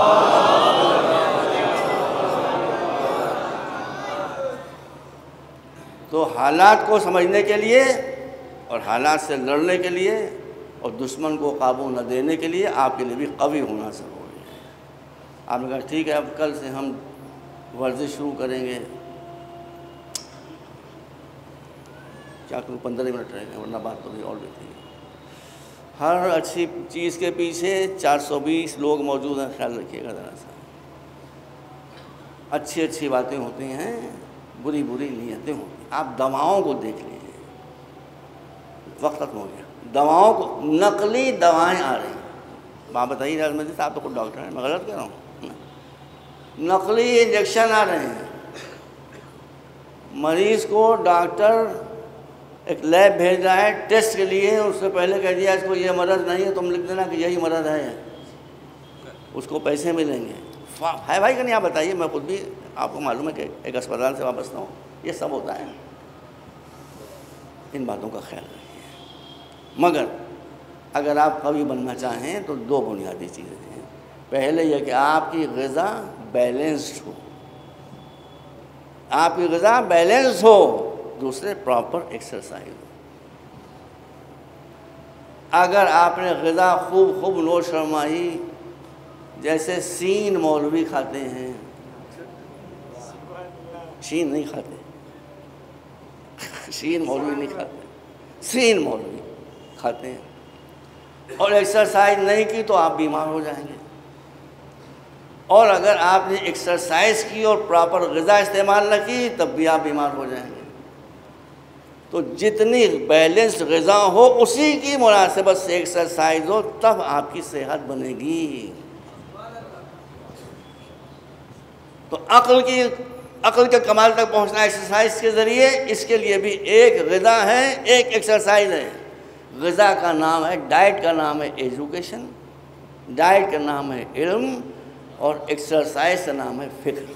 تو حالات کو سمجھنے کے لیے اور حالات سے لڑنے کے لیے اور دشمن کو قابو نہ دینے کے لیے آپ کے لیے بھی قوی ہونا ضروری ہے. آپ نے کہا ٹھیک ہے اب کل سے ہم ورزش شروع کریں گے. کیا کروں، پندرہ منٹ رہیں گے ورنہ بات تو بھی اور بھی تھی. ہر اچھی چیز کے پیچھے چار سو بیس لوگ موجود ہیں، خیال رکھیے گا ذرا سا. اچھی اچھی باتیں ہوتی ہیں، بری بری نیتیں ہوتی ہیں. آپ دواؤں کو دیکھ لیجیے، وقت ختم ہو گیا. دواؤں کو، نقلی دوائیں آ رہی ہیں. آپ بتائیے راجمندی صاحب تو خود ڈاکٹر ہیں، میں غلط کہہ رہا ہوں؟ نقلی انجیکشن آ رہے ہیں. مریض کو ڈاکٹر ایک لیب بھیج رہا ہے ٹیسٹ کے لیے، اس سے پہلے کہہ دیا اس کو یہ مرض نہیں ہے، تم لکھ دینا کہ یہی مرض ہے، اس کو پیسے ملیں گے. ہے بھائی کہ نہیں؟ آپ بتائیے. میں خود بھی، آپ کو معلوم ہے کہ ایک اسپتال سے وابستہ ہوں. یہ سب ہوتا ہے. ان باتوں کا خیال رکھیے. مگر اگر آپ قوی بننا چاہیں تو دو بنیادی چیزیں ہیں. پہلے یہ کہ آپ کی غذا بیلنسڈ ہو، آپ کی غذا بیلنس ہو. دوسرے پراپر ایکسرسائز ہو. اگر آپ نے غذا خوب خوب نوش فرمائی، جیسے سین مولوی کھاتے ہیں، شین نہیں کھاتے، شین مولوی نہیں کھاتے، سین مولوی کھاتے ہیں، اور ایکسرسائز نہیں کی تو آپ بیمار ہو جائیں گے. اور اگر آپ نے ایکسرسائز کی اور پراپر غذا استعمال نہ کی تب بھی آپ بیمار ہو جائیں گے. تو جتنی بیلنس غذا ہو اسی کی مناسبت سے ایکسرسائز ہو، تب آپ کی صحت بنے گی. تو عقل کی عقل کے کمال تک پہنچنا ایکسرسائز کے ذریعے، اس کے لیے بھی ایک غذا ہے، ایک ایکسرسائز ہے. غذا کا نام ہے، ڈائٹ کا نام ہے ایجوکیشن، ڈائٹ کا نام ہے علم، اور ایکسرسائز کا نام ہے فکر.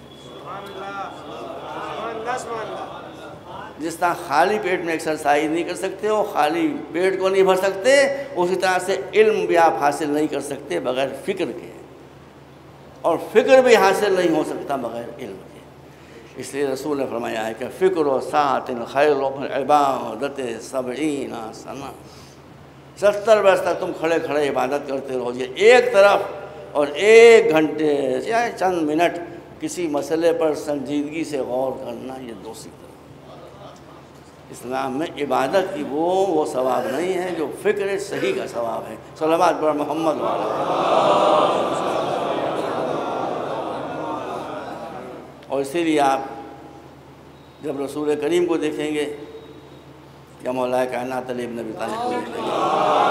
جس طرح خالی پیٹ میں ایکسرسائز نہیں کر سکتے ہو، خالی پیٹ کو نہیں بھر سکتے، اسی طرح سے علم بھی آپ حاصل نہیں کر سکتے بغیر فکر کے، اور فکر بھی حاصل نہیں ہو سکتا بغیر علم کے. اس لیے رسول نے فرمایا ہے کہ فکر و ساعت خیر عبادت سبعین سنہ. ستر برس تک تم کھڑے کھڑے عبادت کرتے رہو گے ایک طرف، اور ایک گھنٹے یا چند منٹ کسی مسئلے پر سنجیدگی سے غور کرنا، یہ دوسری طرف. اسلام میں عبادت کی وہ وہ ثواب نہیں ہے جو فکر صحیح کا ثواب ہے. صلوات پر محمد والا. اور اسی لیے آپ جب رسول کریم کو دیکھیں گے کیا مولا کائنات علی ابن ابی طالب کو لکھ لیں؟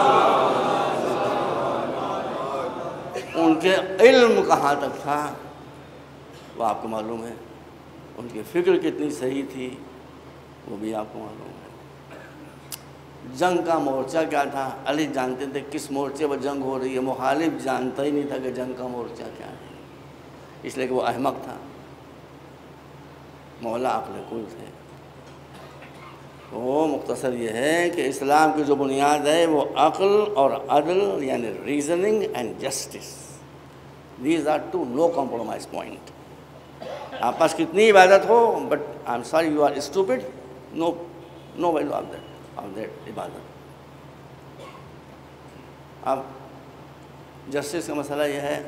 ان کے علم کہاں تک تھا وہ آپ کو معلوم ہے، ان کی فکر کتنی صحیح تھی وہ بھی آپ کو معلوم ہے۔ جنگ کا مورچہ کیا تھا علی جانتے تھے کس مورچے پر جنگ ہو رہی ہے، مخالف جانتا ہی نہیں تھا کہ جنگ کا مورچہ کیا ہے، اس لیے کہ وہ احمق تھا، مولا عقل کل تھے۔ وہ مختصر یہ ہے کہ اسلام کی جو بنیاد ہے وہ عقل اور عدل یعنی reasoning and justice, these are two no compromise point. آپ پاس کتنی عبادت ہو but I am sorry you are stupid, no no value of that of that عبادت۔ اب جسٹس کا مسئلہ یہ ہے،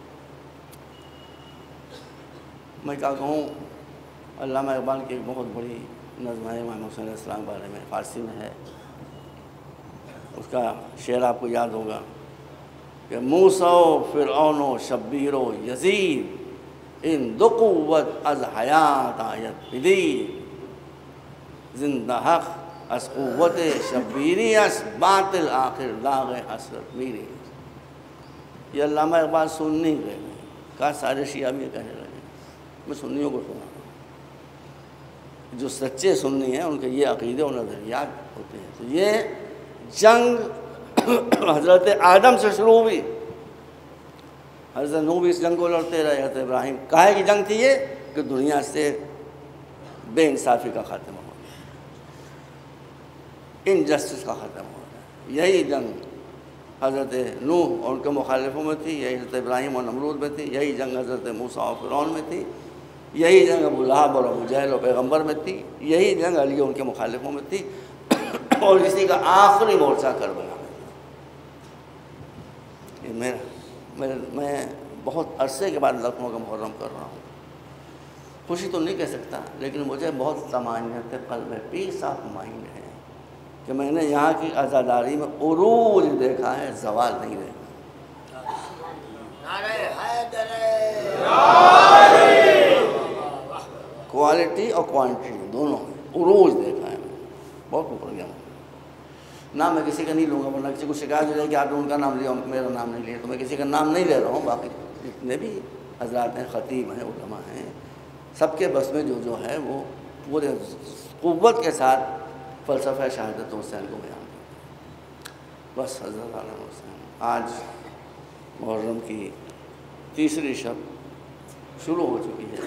میں کیا کہوں، علامہ اقبال کی ایک بہت بڑی نظم ہے امام حسین علیہ السلام کے بارے میں، فارسی میں ہے، اس کا شعر آپ کو یاد ہوگا کہ موسیٰ و فرعون و شبیر و یزید ان دو قوت از حیات آیت بدید، زندہ حق از قوت شبیری از باطل آخر داغ حسرت میری۔ یہ علامہ اقبال سنی گئے کہا، سارے شیعہ بھی کہنے لگے، میں سنیوں کو سنا، جو سچے سنی ہیں ان کے یہ عقیدے اور نظریات ہوتے ہیں۔ تو یہ جنگ حضرت آدم سے شروع ہوئی، حضرت نوح بھی اس جنگ کو لڑتے رہے، حضرت ابراہیم، کہا کہ جنگ تھی یہ کہ دنیا سے بے انصافی کا خاتمہ ہو جائے، انجسٹس کا خاتمہ ہو جائے۔ یہی جنگ حضرت نوح اور ان کے مخالفوں میں تھی، یہی حضرت ابراہیم اور نمرود میں تھی، یہی جنگ حضرت موسیٰ اور فرعون میں تھی، یہی جنگ ابو لہب اور ابو جہل اور پیغمبر میں تھی، یہی جنگ علی اور ان کے مخالفوں میں تھی، اور اسی کا آخری مورچہ کربلا میں تھا۔ یہ میرا میں بہت عرصے کے بعد لکھنؤ کا محرم کر رہا ہوں، خوشی تو نہیں کہہ سکتا لیکن مجھے بہت طمانینت قلب ہے، پیس آف مائنڈ ہے کہ میں نے یہاں کی عزاداری میں عروج دیکھا ہے، زوال نہیں دیکھا۔ کوالٹی اور کوانٹٹی دونوں عروج دیکھا ہے، میں بہت اوپر گیا ہوں۔ نام میں کسی کا نہیں لوں گا ورنہ کسی کو شکایت ہو جائے کہ آپ نے ان کا نام لیا میرا نام نہیں لیا، تو میں کسی کا نام نہیں لے رہا ہوں۔ باقی جتنے بھی حضرات ہیں، خطیب ہیں، علماء ہیں، سب کے بس میں جو جو ہے وہ پورے قوت کے ساتھ فلسفہ شہادت حسین کو بیان کرتے۔ بس حضرت عالم حسین، آج محرم کی تیسری شب شروع ہو چکی ہے۔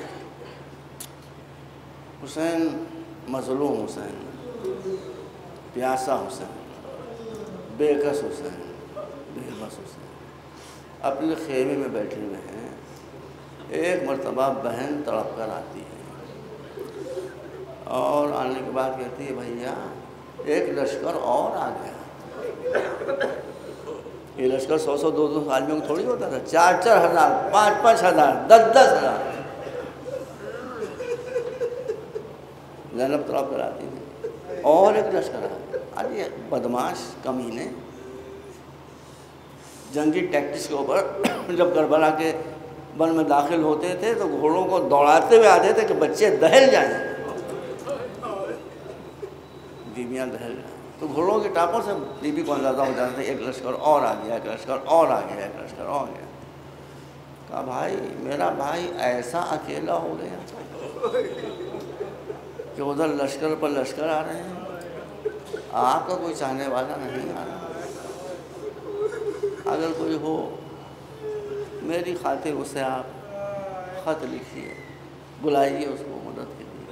حسین مظلوم حسین، پیاسا حسین، بے کس حسین، بے بس حسین اپنے خیمے میں بیٹھے ہوئے ہیں۔ ایک مرتبہ بہن تڑپ کر آتی ہے اور آنے کے بعد کہتی ہے بھیا ایک لشکر اور آ گیا۔ یہ لشکر سو سو دو دو آدمیوں کو تھوڑی ہوتا تھا، چار چار ہزار، پانچ پانچ ہزار، دس دس ہزار۔ زینب تڑپ کر آتی تھی اور ایک لشکر آ گیا۔ آج یہ بدماش کمینے جنگی ٹیکٹکس کے اوپر جب کربلا کے بن میں داخل ہوتے تھے تو گھوڑوں کو دوڑاتے ہوئے آتے تھے کہ بچے دہل جائیں، بیویاں دہل جائیں، تو گھوڑوں کے ٹاپوں سے بی بی کو اندازہ ہو جاتا تھا ایک لشکر اور آ گیا، ایک لشکر اور آ گیا، ایک لشکر اور آ گیا۔ کہا بھائی میرا بھائی ایسا اکیلا ہو گیا کہ ادھر لشکر پر لشکر آ رہے ہیں، آپ کا کوئی چاہنے والا نہیں آ رہا، اگر کوئی ہو میری خاطر اسے آپ خط لکھیے، بلائیے اس کو مدد کے لیے۔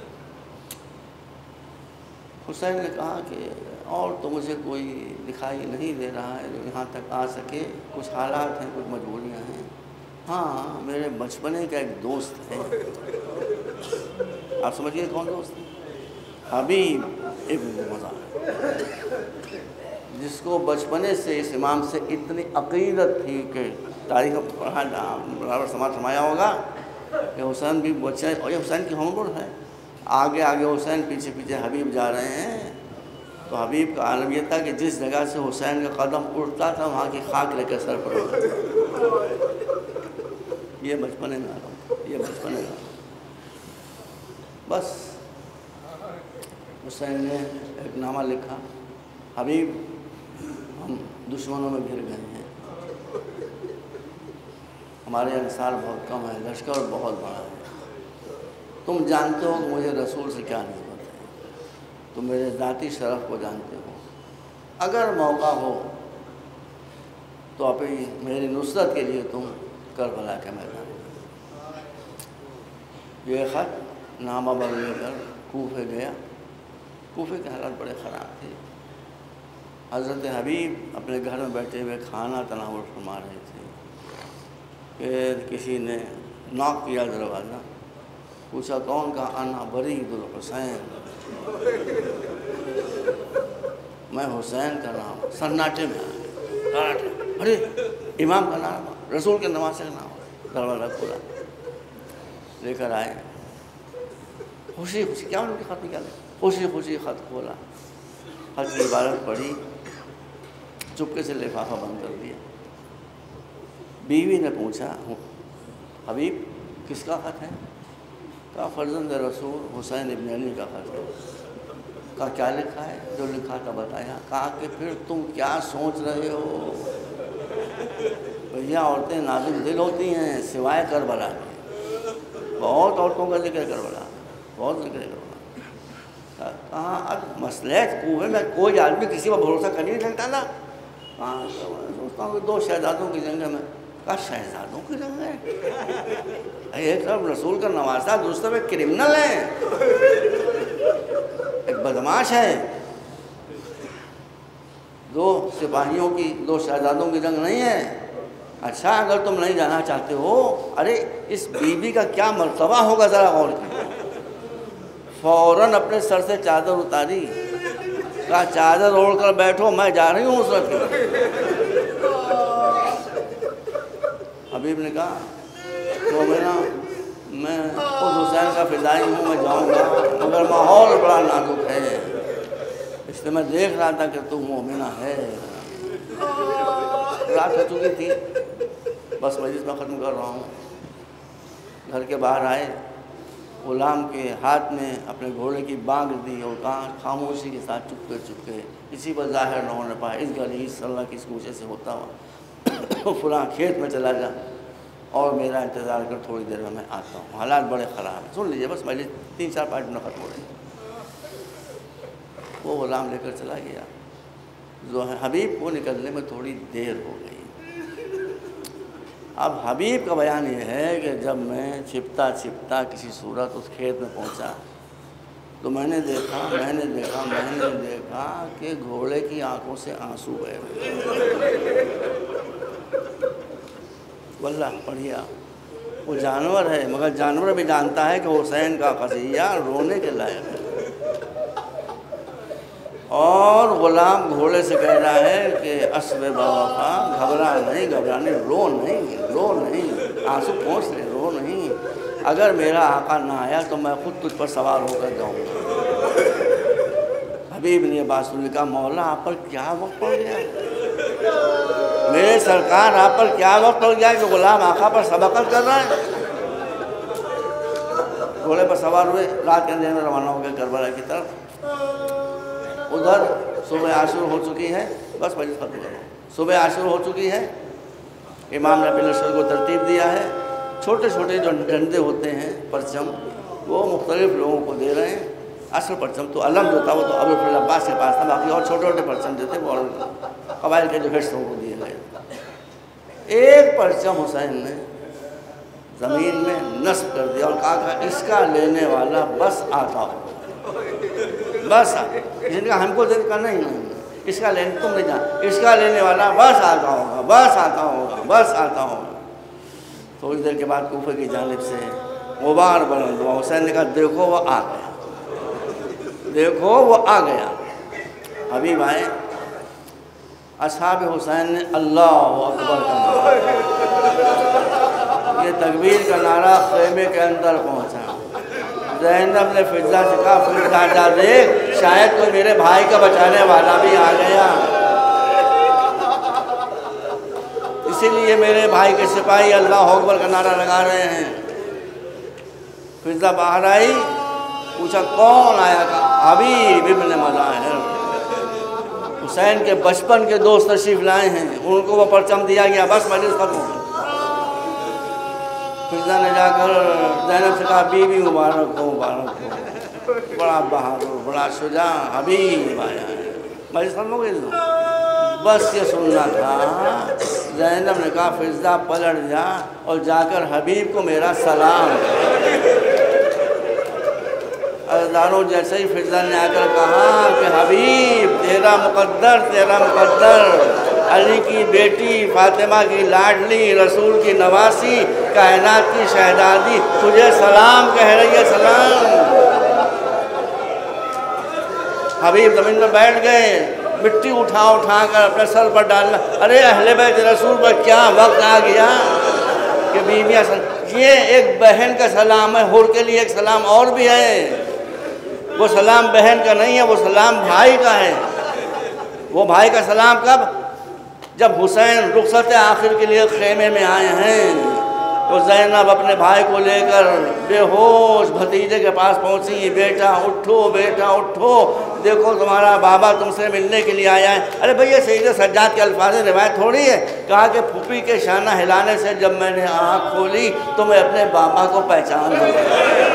حسین نے کہا کہ اور تو مجھے کوئی دکھائی نہیں دے رہا ہے جو یہاں تک آ سکے، کچھ حالات ہیں، کچھ مجبوریاں ہیں۔ ہاں میرے بچپنے کا ایک دوست ہے، آپ سمجھیے کون دوست ہے؟ حبیب ابن مزاحم، جس کو بچپنے سے اس امام سے اتنی عقیدت تھی کہ تاریخ پڑھا برابر سماعت فرمایا ہوگا کہ حسین بھی بچے، اور یہ حسین کی عمر ہے، آگے آگے حسین، پیچھے پیچھے حبیب جا رہے ہیں۔ تو حبیب کا عالم یہ تھا کہ جس جگہ سے حسین کا قدم اٹھتا تھا وہاں کی خاک لے کے سر پر اٹھتا تھا۔ یہ بچپنے میں آ یہ بچپنے میں بس حسین نے ایک نامہ لکھا، حبیب ہم دشمنوں میں گھر گئے ہیں، ہمارے انصار بہت کم ہے، لشکر بہت بڑا ہے، تم جانتے ہو کہ مجھے رسول سے کیا نسبت ہے، تم میرے ذاتی شرف کو جانتے ہو، اگر موقع ہو تو اپنی میری نصرت کے لیے تم کربلا کے میدان میں۔ یہ خط نامہ بر لے کر کوفے گیا۔ کوفے کے حالات بڑے خراب تھے، حضرت حبیب اپنے گھر میں بیٹھے ہوئے کھانا تناول فرما رہے تھے کہ کسی نے ناک کیا دروازہ، پوچھا کون؟ کہا انا برید الحسین، میں حسین کا نام۔ سناٹے میں آ گئے، ارے امام کا نام، رسول کے نماز کا نام۔ دروازہ کھولا، لے کر آئے، خوشی خوشی کیا ان کے خط نکالے، خوشی خوشی خط کھولا، خط کی عبارت پڑھی، چپکے سے لفافہ بند کر دیا۔ بیوی نے پوچھا حبیب کس کا خط ہے؟ کہا فرزند رسول حسین ابن علی کا خط ہے۔ کہا کیا لکھا ہے؟ جو لکھا تھا بتایا۔ کہا کہ پھر تم کیا سوچ رہے ہو؟ بھیا عورتیں نازک دل ہوتی ہیں سوائے کربلا کے، بہت عورتوں کا ذکر کربلا، بہت ذکر کربلا۔ کہاں اب مسئلہ کوفے میں کوئی آدمی کسی پر بھروسہ کر نہیں سکتا نا۔ کہاں سوچتا ہوں کہ دو شہزادوں کی جنگ میں۔ کہا شہزادوں کی جنگ ہے؟ ایک طرف رسول کا نواسا، دوسری طرف ایک کرمنل ہے، ایک بدماش ہے۔ دو سپاہیوں کی، دو شہزادوں کی جنگ نہیں ہے۔ اچھا اگر تم نہیں جانا چاہتے ہو، ارے اس بی بی کا کیا مرتبہ ہوگا ذرا غور کیجیے۔ فوراً اپنے سر سے چادر اتاری، کہا چادر اوڑھ کر بیٹھو، میں جا رہی ہوں نصرت کی۔ حبیب نے کہا تو میرا میں خود حسین کا فدائی ہوں، میں جاؤں گا، مگر ماحول بڑا نازک ہے، اس لیے میں دیکھ رہا تھا کہ تو مومنہ ہے۔ رات ہو چکی تھی، بس مجلس میں ختم کر رہا ہوں۔ گھر کے باہر آئے، غلام کے ہاتھ میں اپنے گھوڑے کی بانگ دی اور کہا خاموشی کے ساتھ چپکے چپکے، کسی پر ظاہر نہ ہونے پائے، اس گلی اس اللہ کی اس کوچے سے ہوتا ہوا فلاں کھیت میں چلا جا اور میرا انتظار کر، تھوڑی دیر میں میں آتا ہوں، حالات بڑے خراب ہیں، سن لیجیے بس مجلس تین چار پانچ منٹ ختم ہو رہی ہے۔ وہ غلام لے کر چلا گیا۔ جو حبیب کو نکلنے میں تھوڑی دیر ہو گئی۔ اب حبیب کا بیان یہ ہے کہ جب میں چھپتا چھپتا کسی صورت اس کھیت میں پہنچا تو میں نے دیکھا میں نے دیکھا میں نے دیکھا کہ گھوڑے کی آنکھوں سے آنسو بہہ رہے۔ واللہ پڑھیا، وہ جانور ہے مگر جانور بھی جانتا ہے کہ حسین کا قضیہ رونے کے لائق ہے۔ اور غلام گھوڑے سے کہہ رہا ہے کہ اسب باوفا، گھبرا نہیں گھبرانے، رو نہیں رو نہیں، آنسو پہنچ لے، رو نہیں، اگر میرا آقا نہ آیا تو میں خود تجھ پر سوار ہو کر جاؤں گا۔ حبیب نے یہ بات سن کہا مولا آپ پر کیا وقت پڑ گیا، میرے سرکار آپ پر کیا وقت پڑ گیا کہ غلام آقا پر سبقت کر رہا ہے۔ گھوڑے پر سوار ہوئے، رات کے اندھیرے میں روانہ ہو گئے کربلا کی طرف۔ ادھر صبح عاشور ہو چکی ہے، بس مجلس ختم کرو، صبح عاشور ہو چکی ہے، امام نے اپنے لشکر کو ترتیب دیا ہے، چھوٹے چھوٹے جو ڈنڈے ہوتے ہیں پرچم وہ مختلف لوگوں کو دے رہے ہیں۔ اصل پرچم تو علم جو تھا وہ تو ابو بکر عباس کے پاس تھا، باقی اور چھوٹے چھوٹے پرچم جو تھے وہ قبائل کے جو ہیڈس کو دیے گئے۔ ایک پرچم حسین نے زمین میں نصب کر دیا اور کہا کہ اس کا لینے والا بس آتا ہو، بس کسی نے کہا ہم کو دیر کرنا ہی نہیں، اس کا لینے تم نہیں جان، اس کا لینے والا بس آتا ہوگا بس آتا ہوگا بس آتا ہوگا۔ تھوڑی دیر کے بعد کوفے کی جانب سے غبار بلند ہوا، حسین نے کہا دیکھو وہ آ گیا، دیکھو وہ آ گیا۔ حبیب آئے، اصحاب حسین نے اللہ اکبر کا نعرہ، یہ تکبیر کا نعرہ خیمے کے اندر پہنچا۔ زینب نے فضا سے کہا فضا جا دیکھ، شاید کوئی میرے بھائی کا بچانے والا بھی آ گیا، اسی لیے میرے بھائی کے سپاہی اللہ اکبر کا نعرہ لگا رہے ہیں۔ فضا باہر آئی، پوچھا کون آیا؟ کہا حبیب ابن مظاہر، حسین کے بچپن کے دوست تشریف لائے ہیں، ان کو وہ پرچم دیا گیا، بس مجلس ختم ہو گئی۔ فضا نے جا کر زینب سے کہا بی بی مبارک ہو، مبارک ہو، بڑا بہادر، بڑا شجاع حبیب آیا ہے۔ مجلس ختم ہو گئی، بس یہ سننا تھا۔ زینب نے کہا فضا پلٹ جا اور جا کر حبیب کو میرا سلام۔ عزیزانو جیسے ہی فضا نے آ کر کہا کہ حبیب تیرا مقدر، تیرا مقدر، علی کی بیٹی، فاطمہ کی لاڈلی، رسول کی نواسی، کائنات کی شہزادی تجھے سلام کہہ رہی ہے، سلام۔ حبیب زمین میں بیٹھ گئے، مٹی اٹھا اٹھا کر اپنے سر پر ڈالنا، ارے اہل بیت رسول پر کیا وقت آ گیا کہ بیویاں سلام۔ یہ ایک بہن کا سلام ہے، حور کے لیے ایک سلام اور بھی ہے، وہ سلام بہن کا نہیں ہے، وہ سلام بھائی کا ہے۔ وہ بھائی کا سلام کب؟ جب حسین رخصت آخر کے لیے خیمے میں آئے ہیں تو زینب اپنے بھائی کو لے کر بے ہوش بھتیجے کے پاس پہنچی، بیٹا اٹھو، بیٹا اٹھو، دیکھو تمہارا بابا تم سے ملنے کے لیے آیا ہے۔ ارے بھئی یہ سید سجاد کے الفاظ روایت تھوڑی ہے۔ کہا کہ پھوپھی کے شانہ ہلانے سے جب میں نے آنکھ کھولی تو میں اپنے بابا کو پہچان گیا،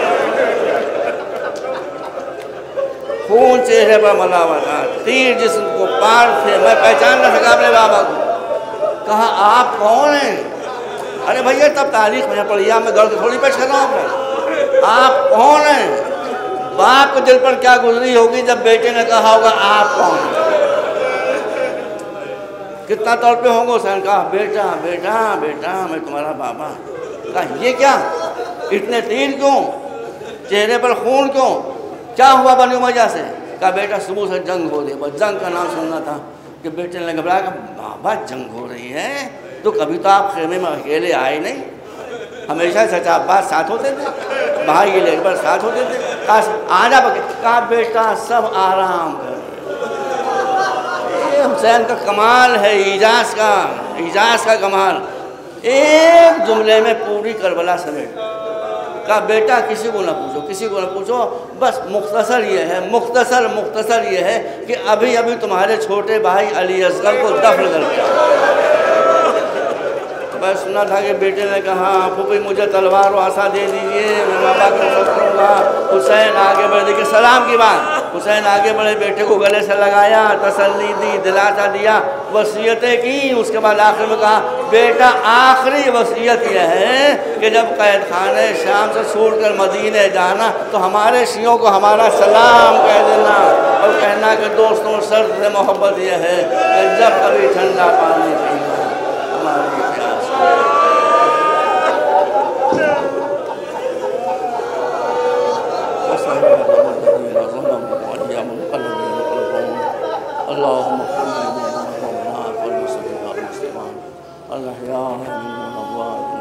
خون چہرے پر ملا ہوا تھا، تیر جسم کو پار تھے، میں پہچان نہ سکا اپنے بابا کو۔ کہا آپ کون ہیں؟ ارے بھیا تب تاریخ میں پڑھی، میں گرد تھوڑی پیش کر رہا ہوں۔ آپ کون ہیں؟ باپ کو دل پر کیا گزری ہوگی جب بیٹے نے کہا ہوگا آپ کون ہیں؟ کتنا طور پہ ہوں گے حسین؟ کہا بیٹا بیٹا بیٹا میں تمہارا بابا۔ کہا یہ کیا؟ اتنے تیر کیوں؟ چہرے پر خون کیوں؟ کیا ہوا بنی امیہ سے؟ کہا بیٹا صبح سے جنگ ہو رہی ہے، بس جنگ کا نام سننا تھا کہ بیٹے نے گھبرایا کہ بابا جنگ ہو رہی ہے تو کبھی تو آپ خیمے میں اکیلے آئے نہیں، ہمیشہ چچا عباس ساتھ ہوتے تھے، بھائی یہ اکبر ساتھ ہوتے تھے۔ کہا آ جا بکے، کہا بیٹا سب آرام کر۔ یہ حسین کا کمال ہے، ایجاز کا، ایجاز کا کمال، ایک جملے میں پوری کربلا سمیٹ۔ کہا بیٹا کسی کو نہ پوچھو، کسی کو نہ پوچھو، بس مختصر یہ ہے، مختصر مختصر یہ ہے کہ ابھی ابھی تمہارے چھوٹے بھائی علی اصغر کو دفن کر دیا۔ میں سنا تھا کہ بیٹے نے کہا پھوپھی مجھے تلوار و عصا دے دیجئے، میں بابا کو نصرت کروں گا۔ حسین آگے بڑھے، دیکھیں سلام کی بات، حسین آگے بڑھے، بیٹے کو گلے سے لگایا، تسلی دی، دلاسا دیا، وصیتیں کی۔ اس کے بعد آخر میں کہا بیٹا آخری وصیت یہ ہے کہ جب قید خانے شام سے چھوڑ کر مدینے جانا تو ہمارے شیعوں کو ہمارا سلام کہہ دینا اور کہنا کہ دوستوں سرد سے محبت یہ ہے کہ جب کبھی ٹھنڈا پانی پینا ہماری پیاس اللهم اغفر لنا والمسلمين والمسلمات الأحياء منهم والأموات